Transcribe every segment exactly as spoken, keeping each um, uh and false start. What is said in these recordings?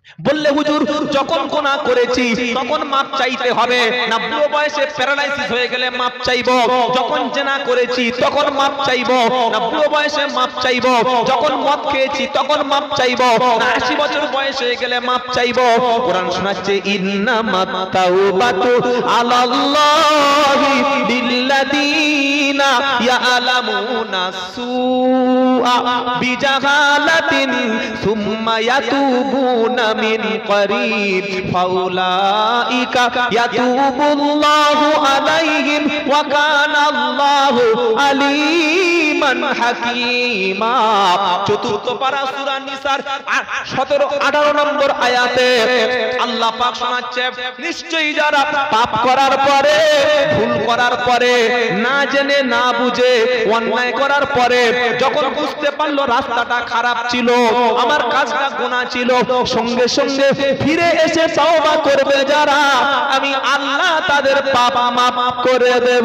বললে হুজুর যখন গুনাহ করেছি তখন মাপ চাইতে হবে না, বুড়ো বয়সে প্যারালাইসিস হয়ে গেলে মাপ চাইবো? যখন জিনা করেছি তখন মাপ চাইবো না, বুড়ো বয়সে মাপ চাইবো? যখন মদ খেয়েছি তখন মাপ চাইবো না, আশি বছর বয়স হয়ে গেলে মাপ চাইবো? কোরআন শোনাচ্ছে ইন্নামাত তাওবাতু আলাল্লাহি লিল্লাযিনা ইয়ালামুনা সুআ বিজাহালাতিন সুম্মা ইয়াতুবুনা মিন করিব ফাউলাইকা ইয়াতুবুল্লাহু আলাইহিম ওয়া কানাল্লাহু আলিমান হাকীমা। চতুর্থ পারা সূরা নিসার সতেরো আঠারো নম্বর আয়াতে আল্লাহ পাক শোনাচ্ছে, নিশ্চয়ই যারা পাপ করার পরে, ভুল করার পরে, না জেনে না বুঝে অন্যায় করার পরে যখন বুঝতে পারলো রাস্তাটা খারাপ ছিল, আমার কাজটা গুনাহ ছিল, সঙ্গে সঙ্গে ফিরে এসে তওবা করবে যারা, আমি আল্লাহ তাদের পাপ মাফ করে দেব।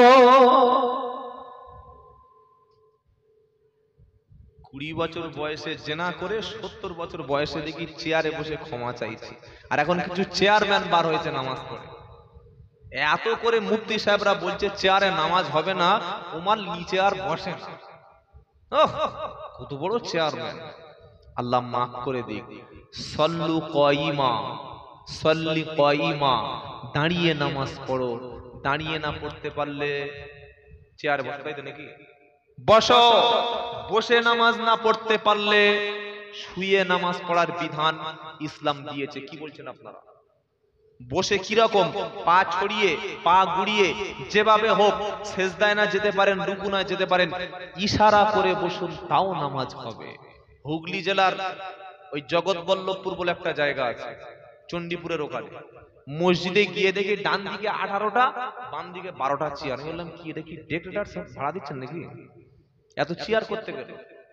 কুড়ি বছর বয়সে জেনা করে সত্তর বছর বয়সে দেখি চেয়ারে বসে ক্ষমা চাইছি। আর এখন কিছু চেয়ারম্যান বার হয়েছে নামাজ পড়ে। এত করে মুফতি সাহেবরা বলছে চেয়ারে নামাজ হবে না, ওমার নিচে আর বসে না। ওহ, কত বড় চেয়ারম্যান! আল্লাহ মাফ করে দিক। সল্লু কাইমা, সল্লি কাইমা, দাঁড়িয়ে নামাজ পড়ো। দাঁড়িয়ে না পড়তে পারলে চেয়ারে বসে, তাই তো নাকি? বসো। বসে নামাজ না পড়তে পারলে শুয়ে নামাজ পড়ার বিধান ইসলাম দিয়েছে। কি বলছেন আপনারা? বসে কিরকম? পা ছড়িয়ে, পা গুড়িয়ে, যেভাবে হোক সেজদায় না যেতে পারেন, রুকু না যেতে পারেন, ইশারা করে বসুন, তাও নামাজ হবে। হুগলি জেলার ওই জগৎবল্লভপুর বলে একটা জায়গা আছে, চণ্ডীপুরের ওখানে মসজিদে গিয়ে দেখি ডান দিকে আঠারোটা, বাম দিকে বারোটা চেয়ার। আমি বললাম কি দেখি ডেকরেটার সব ভাড়া দিচ্ছেন নাকি এত চেয়ার করতে গেলে?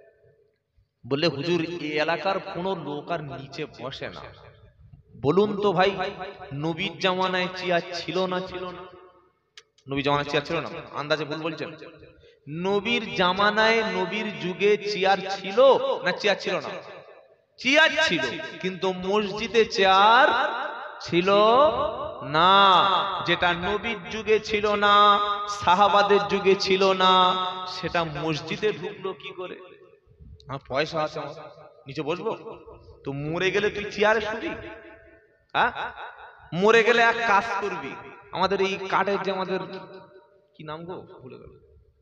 বললে হুজুর এই এলাকার কোন লোক আর নিচে বসে না। বলুন তো ভাই, নবীর জামানায় চেয়ার ছিল না? ছিল না? নবীর জামানায় চেয়ার ছিল না? আন্দাজে ভুল বলছেন? নবীর জামানায়, নবীর যুগে চেয়ার ছিল না চেয়ার ছিল না? চেয়ার ছিল, কিন্তু মসজিদে চেয়ার ছিল না। যেটা নবীর যুগে ছিল না, সাহাবাদের যুগে ছিল না, সেটা মসজিদে ঢুকলো কি করে? আমার পয়সা আছে, নিচে বসবো তো? মরে গেলে তুই চেয়ারে শুবি? হ্যাঁ, মরে গেলে এক কাজ করবি, আমাদের এই কাঠের যে আমাদের কি নাম গো ভুলে গেল,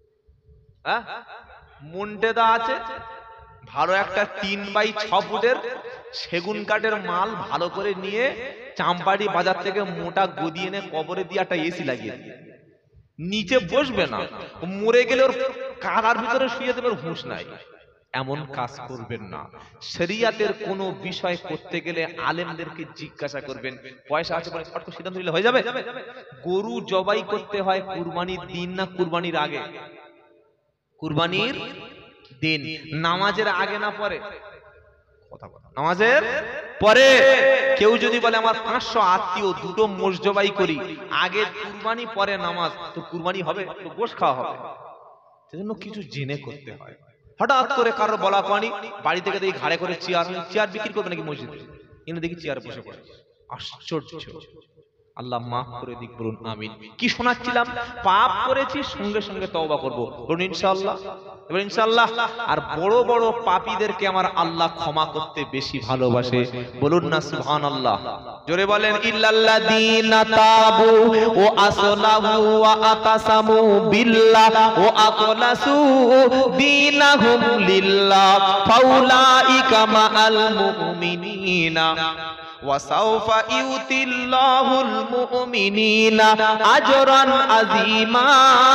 হ্যাঁ মন্টেদা আছে, ভালো একটা তিন বাই ছ ফুটের সেগুন কাঠের মাল ভালো করে নিয়ে চাম্পাড়ি বাজার থেকে মোটা গদিয়ে এনে কবরে দিয়ে একটা এসি লাগিয়ে দিয়ে নিচে বসবে না। মরে গেলে ওর কাদার ভিতরে শুয়ে দেবে, হুঁশ নাই। এমন কাজ করবেন না। শরিয়াতের কোন বিষয় করতে গেলে আলেমদেরকে জিজ্ঞাসা করবেন। পয়সা আছে বলে ফট করে সিদ্ধান্ত নিলে হয়ে যাবে? গরু জবাই করতে হয় কুরবানির দিন না কুরবানির আগে? কুরবানির দিন। নামাজের আগে না পরে? কথা কথা নামাজের পরে। কেউ যদি বলে আমার পাঁচশো আত্মীয়, দুটো মোষ জবাই করি, আগে কুরবানি পরে নামাজ, তো কুরবানি হবে? তো গোশ খাওয়া হবে। সেজন্য কিছু জেনে করতে হয়। হঠাৎ করে কারোর বলা পানি, বাড়ি থেকে দেখি ঘাড়ে করে চেয়ার, চেয়ার বিক্রি করবে নাকি মসজিদে? এনে দেখি চেয়ার বসে পড়ে। আশ্চর্য! আল্লাহ মাফ করে দিক, বলুন আমিন। কি শোনাচ্ছিলাম? পাপ করেছি, সঙ্গে সঙ্গে তওবা করব, বলুন ইনশাআল্লাহ। এবার ইনশাআল্লাহ। আর বড় বড় পাপীদেরকে আমার আল্লাহ ক্ষমা করতে বেশি ভালোবাসে, বলুন না সুবহানাল্লাহ। জোরে বলেন ইল্লাল্লাযীনা তাবু ওয়া আসলাহু ওয়া আতাসামু বিল্লাহ ওয়া আখলাসু দীনাহুম লিল্লাহ ফাউলাইকা মাআল মুমিনিনা ওয়াসাউফা ইউতিল্লাহুল মুমিনিনা আজরান আযীমা।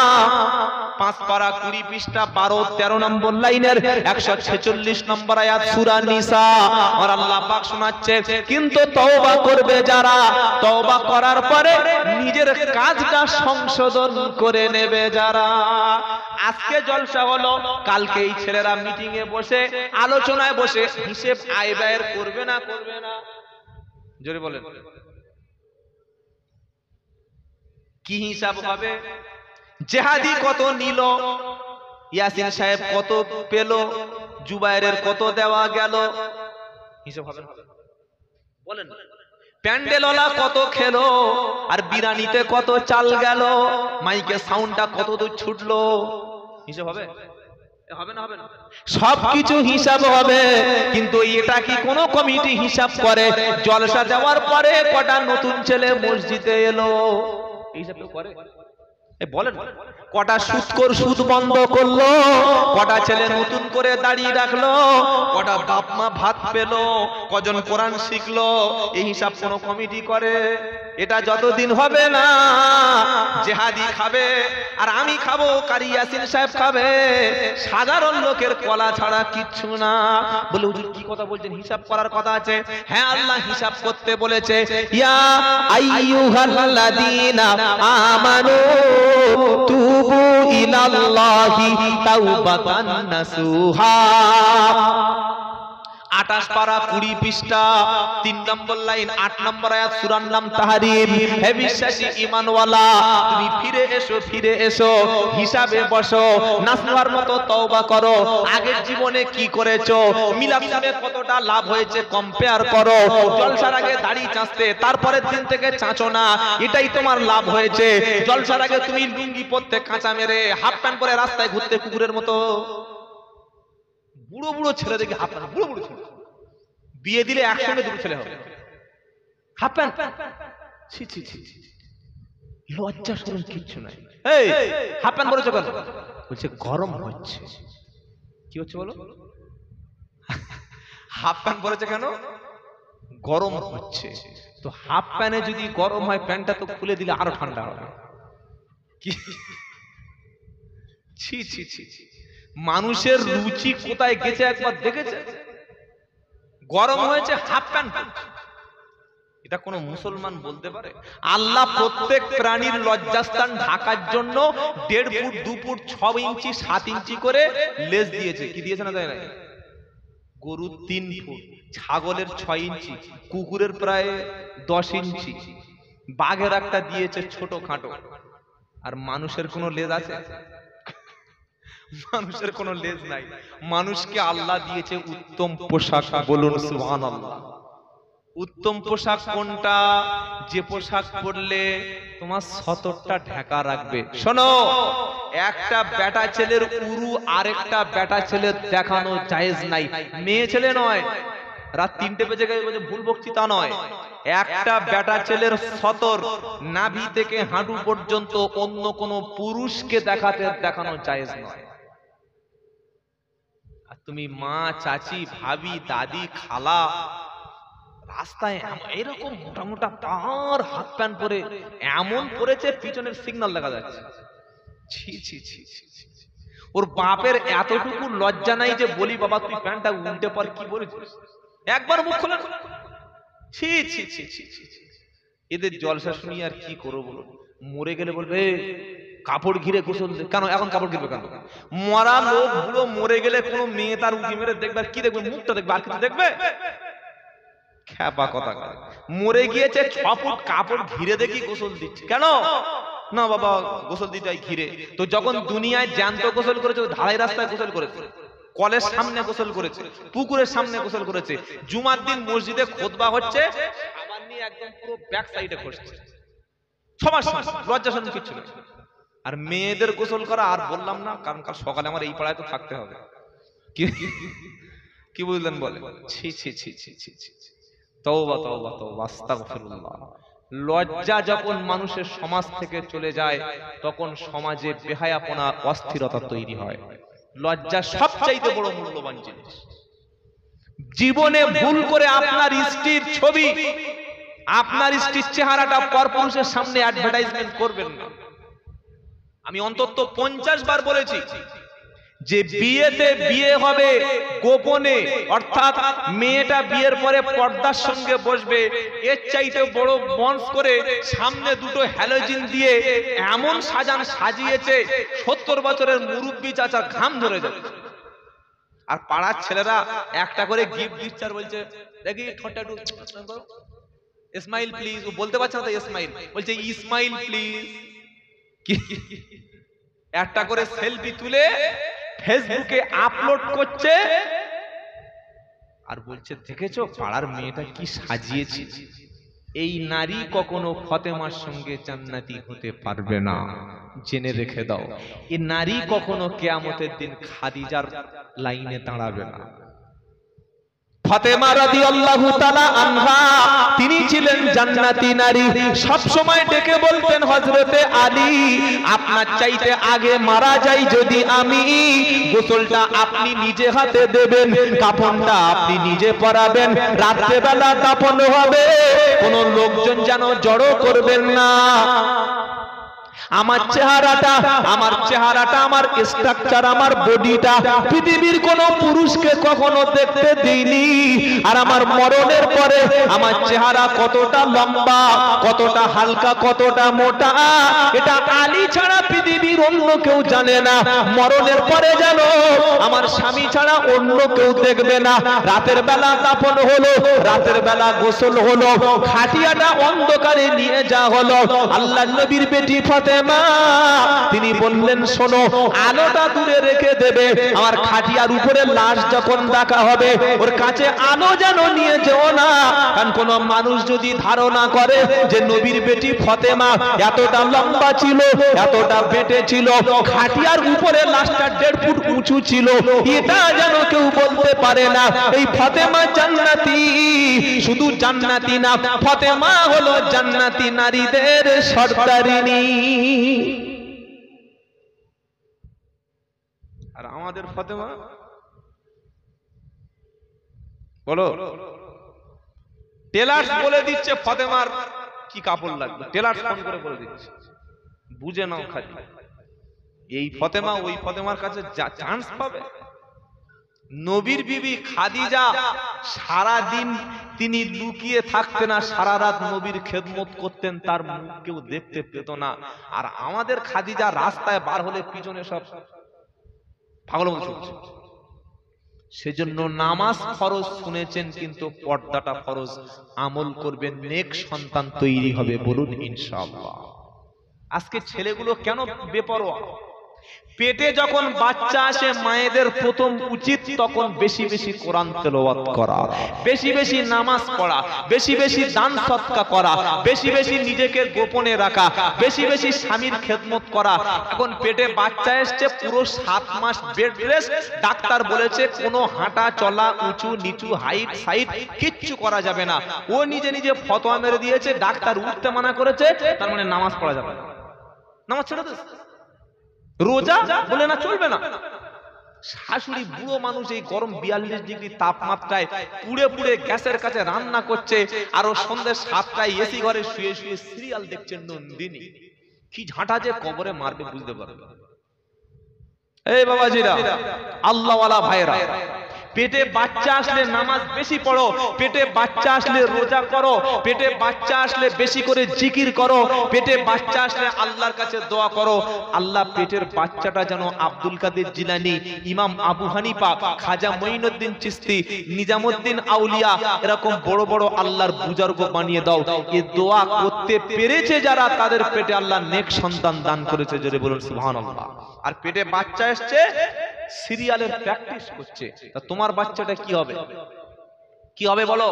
পাঁচ পারা কুড়ি পৃষ্ঠা বারো তেরো নম্বর লাইনের একশো ছেচল্লিশ নম্বর আয়াত সূরা নিসা। আর আল্লাহ পাক শোনাচ্ছে, কিন্তু তওবা করবে যারা, তওবা করার পরে নিজের কাজটা সংশোধন করে নেবে যারা। আজকে জলসা হলো, কালকে এই ছেলেরা মিটিং এ বসে, আলোচনায় বসে হিসেব আয় ব্যয়ের করবে না করবে না? জোরে বলেন, কি হিসাব হবে? জেহাদি কত নিল, ইয়াসিন সাহেব কত পেল, জুবাইরের কত দেওয়া গেল, হিসাব হবে না? বলেন প্যান্ডেলওয়ালা কত খেলো আর বিরানিতে কত চাল গেল, মাইকে সাউন্ডটা কত দূর ছুটলো, হিসাব হবে? হবে না? হবে না? সবকিছু হিসাব হবে, কিন্তু এটা কি কোনো কমিটি হিসাব করে? জলসা যাওয়ার পরে কটা নতুন ছেলে মসজিদে এলো, হিসাব করে? বলেন কটা সুদখোর সুদ বন্ধ করলো, কটা ছেলে নতুন করে দাঁড়িয়ে রাখলো, কটা বাপ মা ভাত পেলো, কজন কোরআন শিখলো, এই হিসাব কোন কমিটি করে? এটা যতদিন হবে না জেহাদি খাবে আর আমি খাবো, কারি ইয়াসিন সাহেব খাবে, সাধারণ লোকের কলা ছাড়া কিচ্ছু না। বলে হুজুর কি কথা বলছেন, হিসাব করার কথা আছে? হ্যাঁ, আল্লাহ হিসাব করতে বলেছে। ইয়া আইয়ুহাল্লাযীনা আমানু তুবু ইলাল্লাহি তাওবাতান নাসুহা। আটাশ পারা কুড়ি পৃষ্ঠা তিন নম্বর লাইন আট নম্বর আয়াত সূরার নাম তাহরিম। হে বিশ্বাসী ঈমানওয়ালা, তুমি ফিরে এসো, ফিরে এসো, হিসাবে বসো, নাসুহার মতো তওবা করো। আগের জীবনে কি করেছো, মিলাদ শুনে কতটা লাভ হয়েছে কম্পেয়ার করো। জলসার আগে দাড়ি চাঁচতে, তারপরের দিন থেকে চাঁচো না, এটাই তোমার লাভ হয়েছে। জলসার আগে তুমি লুঙ্গি পরতে কাঁচা মেরে, হাফ প্যান্ট পরে রাস্তায় ঘুরতে কুকুরের মতো। বুড়ো বুড়ো ছেলে দেখি হাফ প্যান্ট, বুড়ো বুড়ো ছেলে বিয়ে দিলে একসঙ্গে দুটো ছেলে হবে, হাফ প্যান্ট। ছি ছি ছি, লজ্জা শরম কিচ্ছু নাই। এই হাফ প্যান্ট পরেছো কেন? বলছে গরম হচ্ছে। কি হচ্ছে বলো? হাফ প্যান্ট পরেছে কেন? গরম হচ্ছে। তো হাফ প্যান্টে যদি গরম হয়, প্যান্টটা তো খুলে দিলে আরো ঠান্ডা হবে। কি ছি ছি ছি ছি, মানুষের রুচি কোথায় গেছে একবার দেখেছে? গরম হয়েছে হাফ প্যান্ট, এটা কোন মুসলমান বলতে পারে? আল্লাহ প্রত্যেক প্রাণীর লজ্জাস্থান ঢাকার জন্য দেড় ফুট দু ফুট ছ ইঞ্চি সাত ইঞ্চি করে লেজ দিয়েছে। কি দিয়েছে না তাই না? গরুর তিন ফুট, ছাগলের ছয় ইঞ্চি, কুকুরের প্রায় দশ ইঞ্চি, বাঘের একটা দিয়েছে ছোট খাটো। আর মানুষের কোনো লেজ আছে? মানুষের কোনো লেজ নাই। মানুষকে আল্লাহ দিয়েছে উত্তম পোশাক। বলুন সুবহানাল্লাহ। উত্তম পোশাক কোনটা? যে পোশাক পরলে তোমার সতরটা ঢাকা রাখবে। শোনো, একটা বেটা ছেলের উরু আরেকটা বেটা ছেলের দেখানো জায়েজ নাই। মেয়ে ছেলে নয়, রাত তিনটে বেজে গেছে ভুল বকছি তা নয়। একটা বেটা ছেলের সতর নাভি থেকে হাঁটু পর্যন্ত অন্য কোন পুরুষকে দেখাতে দেখানো জায়েজ নয়। আর তুমি মা, চাচি, ভাবি, দাদি, খালা রাস্তায় এরকম মোটা মোটা তার হাফ প্যান্ট পরে এমন পরেছে পিছনের সিগন্যাল দেখা যাচ্ছে। ছি ছি ছি ছি, ওর বাপের এতটুকু লজ্জা নাই যে বলি বাবা তুই প্যান্টটা উল্টে পর কি বলেছিস, একবার মুখ খোলা। ছি ছি ছি ছি ছি, এদের জলসা শুনি আর কি করবো বলো? মরে গেলে বলবে কাপড় ঘিরে গোসল। কেন এখন কাপড় ঘিরবে কেন? মরা লোক বুড়ো মরে গেলে কোনো মেয়ে তার উঁকি মেরে দেখবে, আর কি দেখবে? মুখটা দেখবে, আর কিছু দেখবে? খ্যাপা কথা। মরে গিয়েছে ছ ফুট কাপড় ঘিরে দেখি গোসল দিচ্ছে কেন? না বাবা গোসল দিতে হয় ঘিরে। তো যখন দুনিয়ায় জ্যান্ত গোসল করেছে, ঢালাই রাস্তায় গোসল করেছে, কলের সামনে গোসল করেছে, পুকুরের সামনে গোসল করেছে, জুমার দিন মসজিদে খুতবা হচ্ছে, আবার নিয়ে একদম পুরো ব্যাক সাইডে ঘষছে, সবার সামনে, লজ্জা শরম কিচ্ছু নেই। আর মেয়েদের গোসল করা আর বললাম না, কারণ কাল সকালে আমার এই পাড়ায় তো থাকতে হবে। কি বুঝলেন বলে? ছি ছি ছি ছি ছি ছি, তওবা তওবা তওবা, আস্তাগফিরুল্লাহ। লজ্জা যখন মানুষের সমাজ থেকে চলে যায়, তখন সমাজে বেহায়াপনা, অস্থিরতা তৈরি হয়। লজ্জা সবচাইতে বড় মূল্যবান জিনিস। জীবনে ভুল করে আপনার স্ত্রীর ছবি, আপনার স্ত্রীর চেহারাটা পরপুরুষের সামনে অ্যাডভার্টাইজমেন্ট করবেন না। আমি অন্তত পঞ্চাশ বার বলেছি যে বিয়েতে বিয়ে হবে গোপনে, অর্থাৎ মেয়েটা বিয়ের পরে পর্দার সঙ্গে বসবে, এর চাইতে বড় মঞ্চ করে সামনে দুটো হ্যালোজিন দিয়ে এমন সাজান সাজিয়েছে সত্তর বছরের মুরব্বী চাচা ঘাম ধরে যাবে। আর পাড়ার ছেলেরা একটা করে গিফট দিচ্ছে আর বলছে দেখি ঠোঁটটা একটু স্মাইল প্লিজ। ও বলতে পারছে না তো স্মাইল, বলছে ইসমাইল প্লিজ। একটা করে সেলফি তুলে ফেসবুকে আপলোড করছে, আর বলছে দেখেছো পাড়ার মেয়েটা কি সাজিয়েছে, এই নারী কখনো ফাতেমার সঙ্গে জান্নাতি হতে পারবে না, জেনে রেখে দাও। এই নারী কখনো কিয়ামতের দিন খাদিজার লাইনে দাঁড়াবে না। ফাতেমা রাদিয়াল্লাহু তাআলা আনহা তিনি ছিলেন জান্নাতি নারী। সব সময় ডেকে বলতেন হযরতে আলী, আপনার চাইতে আগে মারা যাই যদি আমি, গোসলটা আপনি নিজে হাতে দেবেন, কাফনটা আপনি নিজে পরাবেন, রাত্রে বেলা দাফন হবে, কোনো লোকজন যেন জড়ো করবেন না। আমার চেহারাটা আমার চেহারাটা আমার স্ট্রাকচার আমার বডিটা পৃথিবীর কোন পুরুষকে কখনো দেখতে দিইনি। আর আমার মরণের পরে আমার চেহারা কতটা লম্বা, কতটা হালকা, কতটা মোটা, এটা আলী ছাড়া পৃথিবীর অন্য কেউ জানে না। মরণের পরে জানো আমার স্বামী ছাড়া অন্য কেউ দেখবে না। রাতের বেলা দাফন হলো, রাতের বেলা গোসল হলো, খাটিয়াটা অন্ধকারে নিয়ে যাওয়া হলো। আল্লাহর নবীর বেটি ফাতেমা তিনি বললেন শোনো, আলোটা দূরে রেখে দেবে, আমার খাটিয়ার উপরে লাশ যখন রাখা হবে ওর কাছে আলো যেন নিয়ে যেও না। কারণ কোন মানুষ যদি ধারণা করে যে নবীর বেটি ফাতেমা এতটা লম্বা ছিল, এতটা বেটে ছিল, খাটিয়ার উপরে লাশটা দেড় ফুট উঁচু ছিল, এটা যেন কেউ বলতে পারে না। এই ফাতেমা জান্নাতি, শুধু জান্নাতি না, ফাতেমা হলো জান্নাতি নারীদের সর্দারিনী। আর আমাদের ফাতেমা বলো, টেলার্স বলে দিচ্ছে ফাতেমার কি কাপড় লাগবে, টেলার্স ফোন করে বলে দিচ্ছে, বুঝে নাও খালি। এই ফাতেমা ওই ফাতেমার কাছে যা চান্স পাবে। নবীর বিবি খাদিজা সারা দিন তিনি লুকিয়ে থাকতেন না, সারা রাত নবীর খেদমত করতেন, তার মুখ কেউ দেখতে পেত না। আর আমাদের খাদিজা রাস্তায় বার হলে পিছনে সব পাগল মতো চলছে। সেজন্য নামাজ ফরজ শুনেছেন, কিন্তু পর্দাটা ফরজ। আমল করবেন, নেক সন্তান তৈরি হবে, বলুন ইনশাআল্লাহ। আজকে ছেলেগুলো কেন বেপরোয়া? পেটে যখন বাচ্চা আসে মায়েদের প্রথম উচিত তখন বেশি বেশি কোরআন তেলাওয়াত করা, বেশি বেশি নামাজ পড়া, বেশি বেশি দান সদকা করা, বেশি বেশি নিজেকে গোপনে রাখা, বেশি বেশি স্বামীর খেদমত করা। এখন পেটে বাচ্চা এসছে, পুরো সাত মাস বেড রেস্ট, ডাক্তার বলেছে কোনো হাঁটা চলা, উঁচু নিচু, হাইট সাইড কিচ্ছু করা যাবে না। ও নিজে নিজে ফতোয়া মেরে দিয়েছে, ডাক্তার উঠতে মানা করেছে, তার মানে নামাজ পড়া যাবে না, নামাজ ছেড়ে দিস। রোজা বলে না চলবে না। শাশুড়ি বুড়ো মানুষ এই গরম বিয়াল্লিশ ডিগ্রি তাপমাত্রায় পুড়ে পুড়ে গ্যাসের কাছে রান্না করছে, আরো সন্ধ্যে সাতটায় এসি ঘরে শুয়ে শুয়ে সিরিয়াল দেখছেন নন্দিনী। কি ঝাঁটা যে কবরে মারবে বুঝতে পারবে। এই বাবাজিরা, আল্লাহওয়ালা ভাইরা, পেটে বাচ্চা আসলে নামাজ বেশি পড়ো, পেটে বাচ্চা আসলে রোজা করো, পেটে বাচ্চা আসলে বেশি করে জিকির করো, পেটে বাচ্চা আসলে আল্লাহর কাছে দোয়া করো। আল্লাহ পেটের বাচ্চাটা যেন আব্দুল কাদের জিলানী, ইমাম আবু হানিফা, খাজা মঈনুদ্দিন চিশতি, নিজামুদ্দিন আউলিয়া, এরকম বড় বড় আল্লাহর বুজুর্গ বানিয়ে দাও। এই দোয়া করতে পেরেছে যারা, তাদের পেটে আল্লাহ নেক সন্তান দান করেছে, জোরে বলুন সুবহানাল্লাহ। আর পেটে বাচ্চা আসছে, সিরিয়ালের প্র্যাকটিস করছে, তা তোমার বাচ্চাটা কি হবে? কি হবে বলো?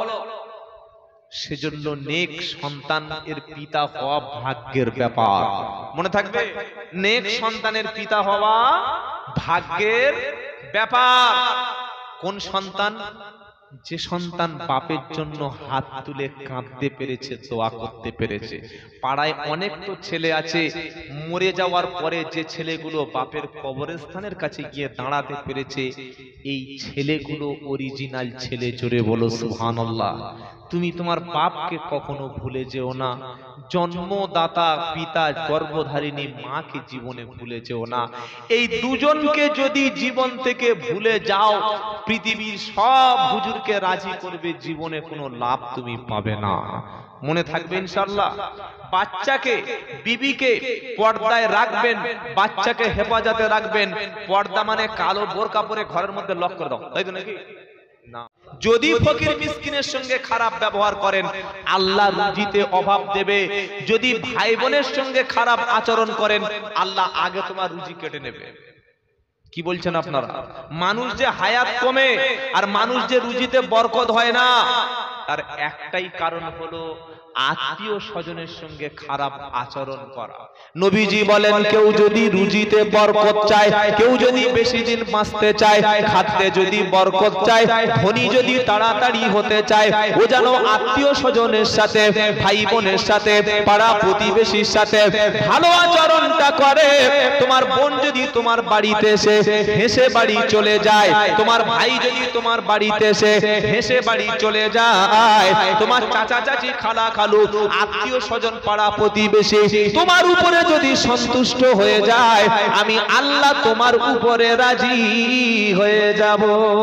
সেজন্য নেক সন্তান এর পিতা হওয়া ভাগ্যের ব্যাপার, মনে থাকবে। নেক সন্তানের পিতা হওয়া ভাগ্যের ব্যাপার। কোন সন্তান? যে সন্তান বাপের জন্য হাত তুলে কাঁদতে পেরেছে, দোয়া করতে পেরেছে। পাড়ায় অনেক তো ছেলে আছে মরে যাওয়ার পরে যে ছেলেগুলো বাপের কবরস্থানের কাছে গিয়ে দাঁড়াতে পেরেছে, এই ছেলেগুলো অরিজিনাল ছেলে, জোরে বলো সুবহানাল্লাহ। তুমি তোমার বাপকে কখনো ভুলে যেও না, জন্মদাতা পিতা গর্ভধারিণী মাকে জীবনে ভুলে যেও না। এই দুজনকে যদি জীবন থেকে ভুলে যাও, পৃথিবীর সব হুজুরকে রাজি করবে, জীবনে কোনো লাভ তুমি পাবে না। মনে থাকবে ইনশাআল্লাহ। বাচ্চাকে, বিবিকে পর্দায় রাখবেন, বাচ্চাকে হেফাজতে রাখবেন। পর্দা মানে কালো বোরকা পরে ঘরের মধ্যে লক করে দাও, তাই তো নাকি? না। যদি ফকির মিসকিনের সঙ্গে খারাপ ব্যবহার করেন, আল্লাহ রুজিতে অভাব দেবে। যদি ভাই বোনের সঙ্গে খারাপ আচরণ করেন, আল্লাহ আগে তোমার রুজি কেটে নেবে। কি বলছেন আপনারা? মানুষ যে হায়াত কমে আর মানুষ যে রুজিতে বরকত হয় না, তার একটাই কারণ হলো আত্মীয় স্বজনের সঙ্গে খারাপ আচরণ করা। নবীজি বলেন, কেউ যদি রুজিতে বরকত চায়, কেউ যদি বেশি দিন বাঁচতে চায়, খাদ্যে যদি বরকত চায়, ধনী যদি তাড়াতাড়ি হতে চায়, ও যেন আত্মীয় স্বজনের সাথে, ভাই বোনের সাথে, পাড়া প্রতিবেশীর সাথে ভালো আচরণটা করে। তোমার বোন যদি তোমার বাড়িতে এসে হেসে বাড়ি চলে যায়, তোমার ভাই যদি তোমার বাড়িতে এসে হেসে বাড়ি চলে যায়, তোমার চাচা চাচি খালা খালু আত্মীয় স্বজন পাড়া প্রতিবেশী তোমার উপরে যদি সন্তুষ্ট হয়ে যায়, আমি আল্লাহ তোমার উপরে রাজি হয়ে যাব।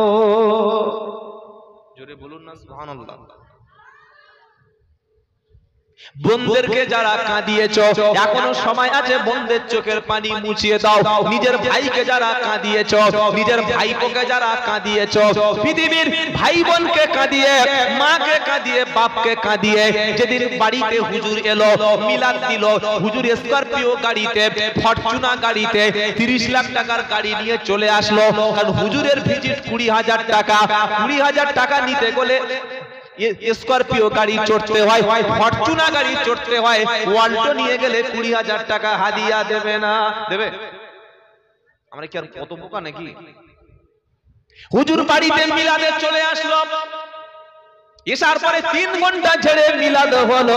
জোরে বলুন না সুবহানাল্লাহ। বোনদেরকে যারা কাঁদিয়েছো, এখনো সময় আছে বোনদের চোখের পানি মুছিয়ে দাও। নিজের ভাইকে যারা কাঁদিয়েছো, নিজের ভাইপোকে যারা কাঁদিয়েছো, পৃথিবীর ভাই বোনকে কাঁদিয়ে, মাকে কাঁদিয়ে, বাপকে কাঁদিয়ে, যেদিন বাড়িতে হুজুর এলো, মিলাদ দিল, হুজুর স্করপিও গাড়িতে, ফরচুনা গাড়িতে, তিরিশ লাখ টাকার গাড়ি নিয়ে চলে আসলো। কারণ হুজুরের ভিজিট কুড়ি হাজার টাকা, কুড়ি হাজার টাকা নিতে গেলে স্করপিও গাড়ি চড়তে হয়, ফরচুনা গাড়ি চড়তে হয়, ওয়াল্টো নিয়ে গেলে কুড়ি হাজার টাকা হাদিয়া দেবে না? দেবে? আমরা কি আর কত বোকা নাকি? হুজুর বাড়িতে মিলাদে চলে আসলো, এসার পরে তিন ঘন্টা ছেড়ে মিলাদ হলো।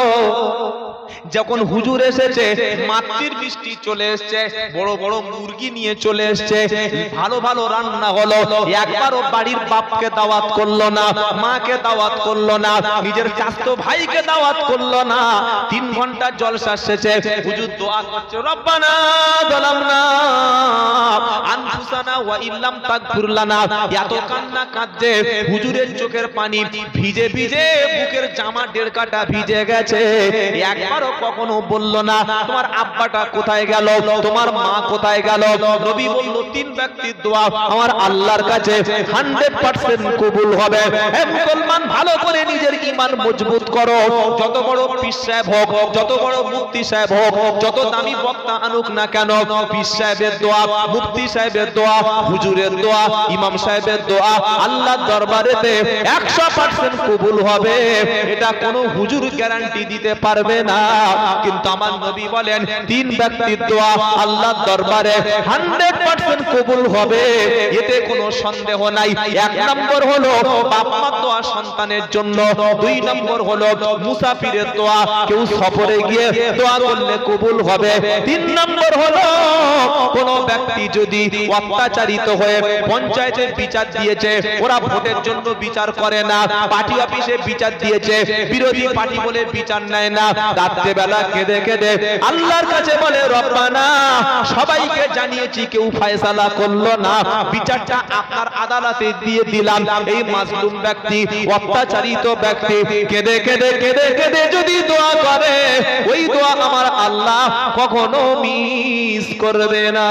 যখন হুজুর এসেছে, মাতৃর বৃষ্টি চলে এসছে, বড় বড় মুরগি নিয়ে চলে এসছে, ভালো ভালো রান্না হলো। একবারও বাড়ির বাপকে দাওয়াত করলো না, মাকে দাওয়াত করলো না, নিজের চাচতো ভাইকে দাওয়াত করলো না। তিন ঘন্টা জলসা শেষে হুজুর দোয়া করছে, রব্বানা যালামনা আনফুসানা ওয়া ইল্লাম তাগফির লানা। এত কান্না কাঁদছে, হুজুরের চোখের পানি ভিজে ভিজে বুকের জামা দেড় কাটা ভিজে গেছে। একবারও কখনো বলল না তোমার আব্বাটা কোথায় গেল, তোমার মা কোথায় গেল। নবী বলল, তিন ব্যক্তির দোয়া আমার আল্লাহর কাছে হান্ড্রেড পার্সেন্ট কবুল হবে। হে মুসলমান, ভালো করে নিজের ঈমান মজবুত করো। যত বড় পীর সাহেব হোক, যত বড় মুফতি সাহেব হোক, যত দামি বক্তা আনুক না কেন, পীর সাহেবের দোয়া, মুফতি সাহেবের দোয়া, হুজুরের দোয়া, ইমাম সাহেবের দোয়া আল্লাহর দরবারেতে একশো পার্সেন্ট কবুল হবে। এটা কোনো হুজুর গ্যারান্টি দিতে পারবে না, কিন্তু আমার নবী বলেন তিন ব্যক্তির দোয়া আল্লাহর দরবারে হান্ড্রেড পার্সেন্ট কবুল হবে, এতে কোনো সন্দেহ নাই। এক নম্বর হলো বাপ মার দোয়া সন্তানের জন্য, দুই নম্বর হলো মুসাফিরের দোয়া, কেউ সফরে গিয়ে দোয়া করলে কবুল হবে, তিন নম্বর হলো কোন ব্যক্তি যদি অত্যাচারিত হয়ে পঞ্চায়েতের বিচার দিয়েছে, ওরা ভোটের জন্য বিচার করে না, পার্টি অফিসে বিচার দিয়েছে, বিরোধী পার্টি বলে বিচার নেয় না, রাত্রে বেলা কেঁদে কেঁদে আল্লাহর কাছে বলে, রব্বানা সবাইকে জানিয়েছি, কেউ ফয়সালা করলো না, বিচারটা আপনার আদালতে দিয়ে দিলাম। এই মাজলুম ব্যক্তি, অত্যাচারিত ব্যক্তি কেঁদে কেঁদে কেঁদে কেঁদে যদি দোয়া করে, ওই দোয়া আমার আল্লাহ কখনো মিস করবে না।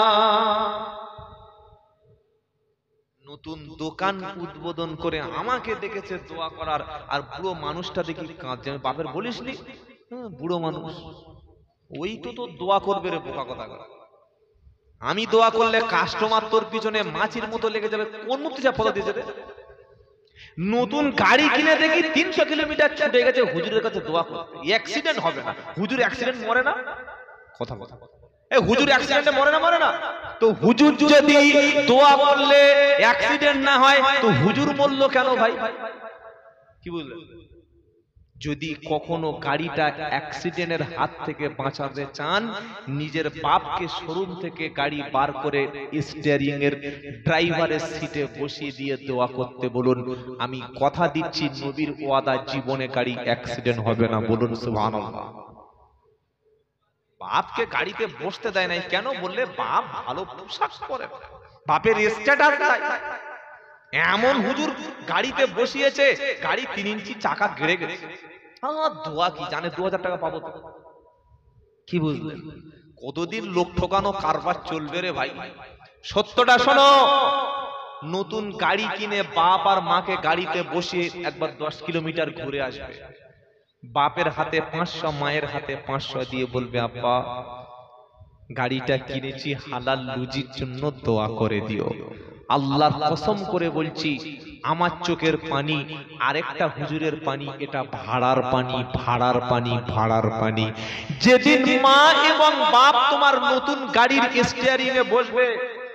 নতুন দোকান উদ্বোধন করে আমাকে দেখেছে দোয়া করার, আর বুড়ো মানুষটা দেখি কাঁদছে। বাপের বলিসনি, বুড়ো মানুষ ওই তো তোর দোয়া করবে রে বোকা কথা করা। আমি দোয়া করলে কাস্টমার তোর পিছনে মাছির মতো লেগে যাবে। কোন মুক্তি যা পদ দিয়েছে রে? নতুন গাড়ি কিনে দেখি তিনশো কিলোমিটার ছুটে গেছে হুজুরের কাছে দোয়া করতে। অ্যাক্সিডেন্ট হবে না, হুজুর অ্যাক্সিডেন্ট মরে না? কথা কথা এ হুজুর অ্যাক্সিডেন্টে মরে না? মরে না। তো হুজুর যদি দোয়া করলে অ্যাক্সিডেন্ট না হয়, তো হুজুর বললো কেন ভাই? কি বুঝলেন? যদি কখনো গাড়িটা অ্যাক্সিডেন্টের হাত থেকে বাঁচাতে চান, নিজের বাপকে শোরুম থেকে গাড়ি বার করে স্টিয়ারিং এর ড্রাইভারের সিটে বসিয়ে দিয়ে দোয়া করতে বলুন। আমি কথা দিচ্ছি, নবীর ওয়াদা, জীবনে গাড়ি অ্যাক্সিডেন্ট হবে না। বলুন সুবহানাল্লাহ। বাপকে গাড়িতে বসতে দেয় নাই কেন? বললে বাপ ভালো পোশাক পরে, বাপের স্ট্যাটাস নাই। এমন হুজুর গাড়িতে বসিয়েছে, গাড়ি তিন ইঞ্চি চাকা গেড়ে গেছে। দোয়া কি জানে, দু হাজার টাকা পাবো। কি বুঝলেন? কতদিন লোক ঠকানো কারবার চলবে রে ভাই? সত্যটা শোনো, নতুন গাড়ি কিনে বাপ আর মাকে গাড়িতে বসিয়ে একবার দশ কিলোমিটার ঘুরে আসবে। বাপের হাতে পাঁচশো, মায়ের হাতে পাঁচশো দিয়ে বলবে, আব্বা গাড়িটা কিনেছি হালাল রুজির জন্য, দোয়া করে দিও। আল্লাহর কসম করে বলছি, আমার চোখের পানি আরেকটা হুজুরের পানি, এটা ভাড়ার পানি, ভাড়ার পানি, ভাড়ার পানি। যেদিন মা এবং বাপ তোমার নতুন গাড়ির স্টিয়ারিং এ বসবে,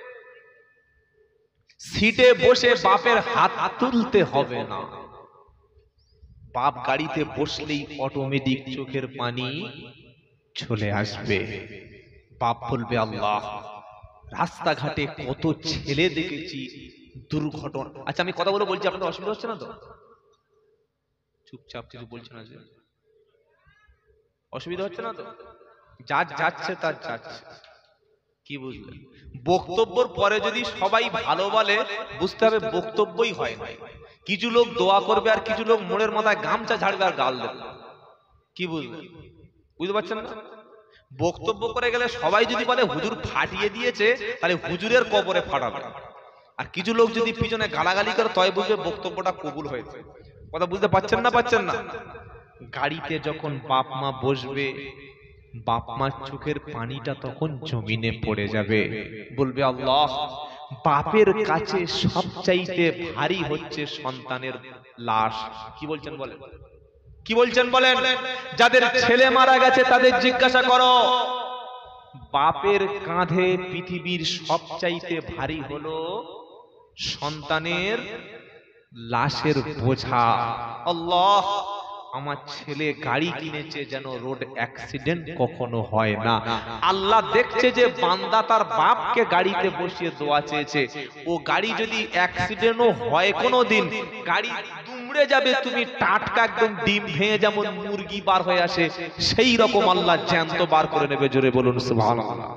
সিটে বসে বাপের হাত তুলতে হবে না। বাপ গাড়িতে বসলেই অটোমেটিক চোখের পানি চলে আসবে। বাপ বলবে, আল্লাহ, রাস্তাঘাটে কত ছেলে দেখেছি দুর্ঘটনা। আচ্ছা, আমি কথাগুলো বলছি, আপনাদের অসুবিধা হচ্ছে না তো? চুপচাপ কিছু বলছে না যে? অসুবিধা হচ্ছে না তো? যার যাচ্ছে তার যাচ্ছে। কি বুঝলেন? বক্তব্যের পরে যদি সবাই ভালো বলে, বুঝতে হবে বক্তব্যই হয় না। কিছু লোক দোয়া করবে আর কিছু লোক মোড়ের মাথায় গামছা ঝাড়বে আর গাল দেবে। কি বুঝলেন? বুঝতে পারছেন না? বক্তব্য করে গেলে সবাই যদি বলে হুজুর ফাটিয়ে দিয়েছে, তাহলে হুজুরের কবরে ফাটাবে। আর কিছু লোক যদি পিছনে গালাগালি করে, তয় বুঝবে বক্তব্যটা কবুল হয়েছে। কথা বুঝতে পারছেন না? পাচ্ছেন না? গাড়িতে যখন বাপ মা বসবে, বাপ মার চোখের পানিটা তখন জমিনে পড়ে যাবে। বলবে, আল্লাহ, বাপের কাছে সবচাইতে ভারী হচ্ছে সন্তানের লাশ। কি বলছেন বলেন? কি বলছেন বলেন? যাদের ছেলে মারা গেছে তাদের জিজ্ঞাসা করো, বাপের কাঁধে পৃথিবীর সবচাইতে ভারী হলো সন্তানের লাশের বোঝা। আল্লাহ, আমার ছেলে গাড়ি কিনেছে যেন রোড অ্যাক্সিডেন্ট কখনো হয় না। আল্লাহ দেখছে যে বান্দা তার বাপকে গাড়িতে বসিয়ে দোয়া চেয়েছে, ও গাড়ি যদি অ্যাক্সিডেন্টও হয় কোনো দিন, গাড়ি দুমড়ে যাবে, তুমি টাটকা একদম ডিম ভেঙে যেমন মুরগি বার হয়ে আসে, সেই রকম আল্লাহ জ্যান্ত বার করে নেবে। জোরে বলুন সুবহানাল্লাহ।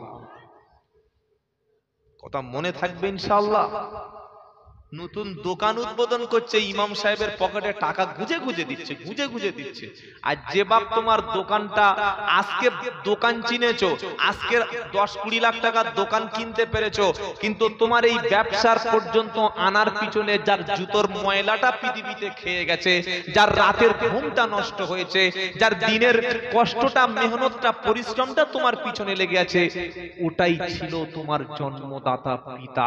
কথা মনে থাকবে ইনশাআল্লাহ। নতুন দোকান উদ্বোধন করছে, ইমাম সাহেবের পকেটে টাকা গুজে গুজে দিচ্ছে, গুজে গুজে দিচ্ছে। আর যে বাপ তোমার দোকানটা আজকে দোকান চিনেছো, আজকে দশ কুড়ি লাখ টাকার দোকান কিনতে পেরেছো, কিন্তু তোমার এই ব্যবসার পর্যন্ত আনার পিছনে যার জুতোর ময়লাটা পৃথিবীতে খেয়ে গেছে, যার রাতের ঘুমটা নষ্ট হয়েছে, যার দিনের কষ্টটা, মেহনতটা, পরিশ্রমটা তোমার পিছনে লেগে আছে, ওটাই ছিল তোমার জন্মদাতা পিতা।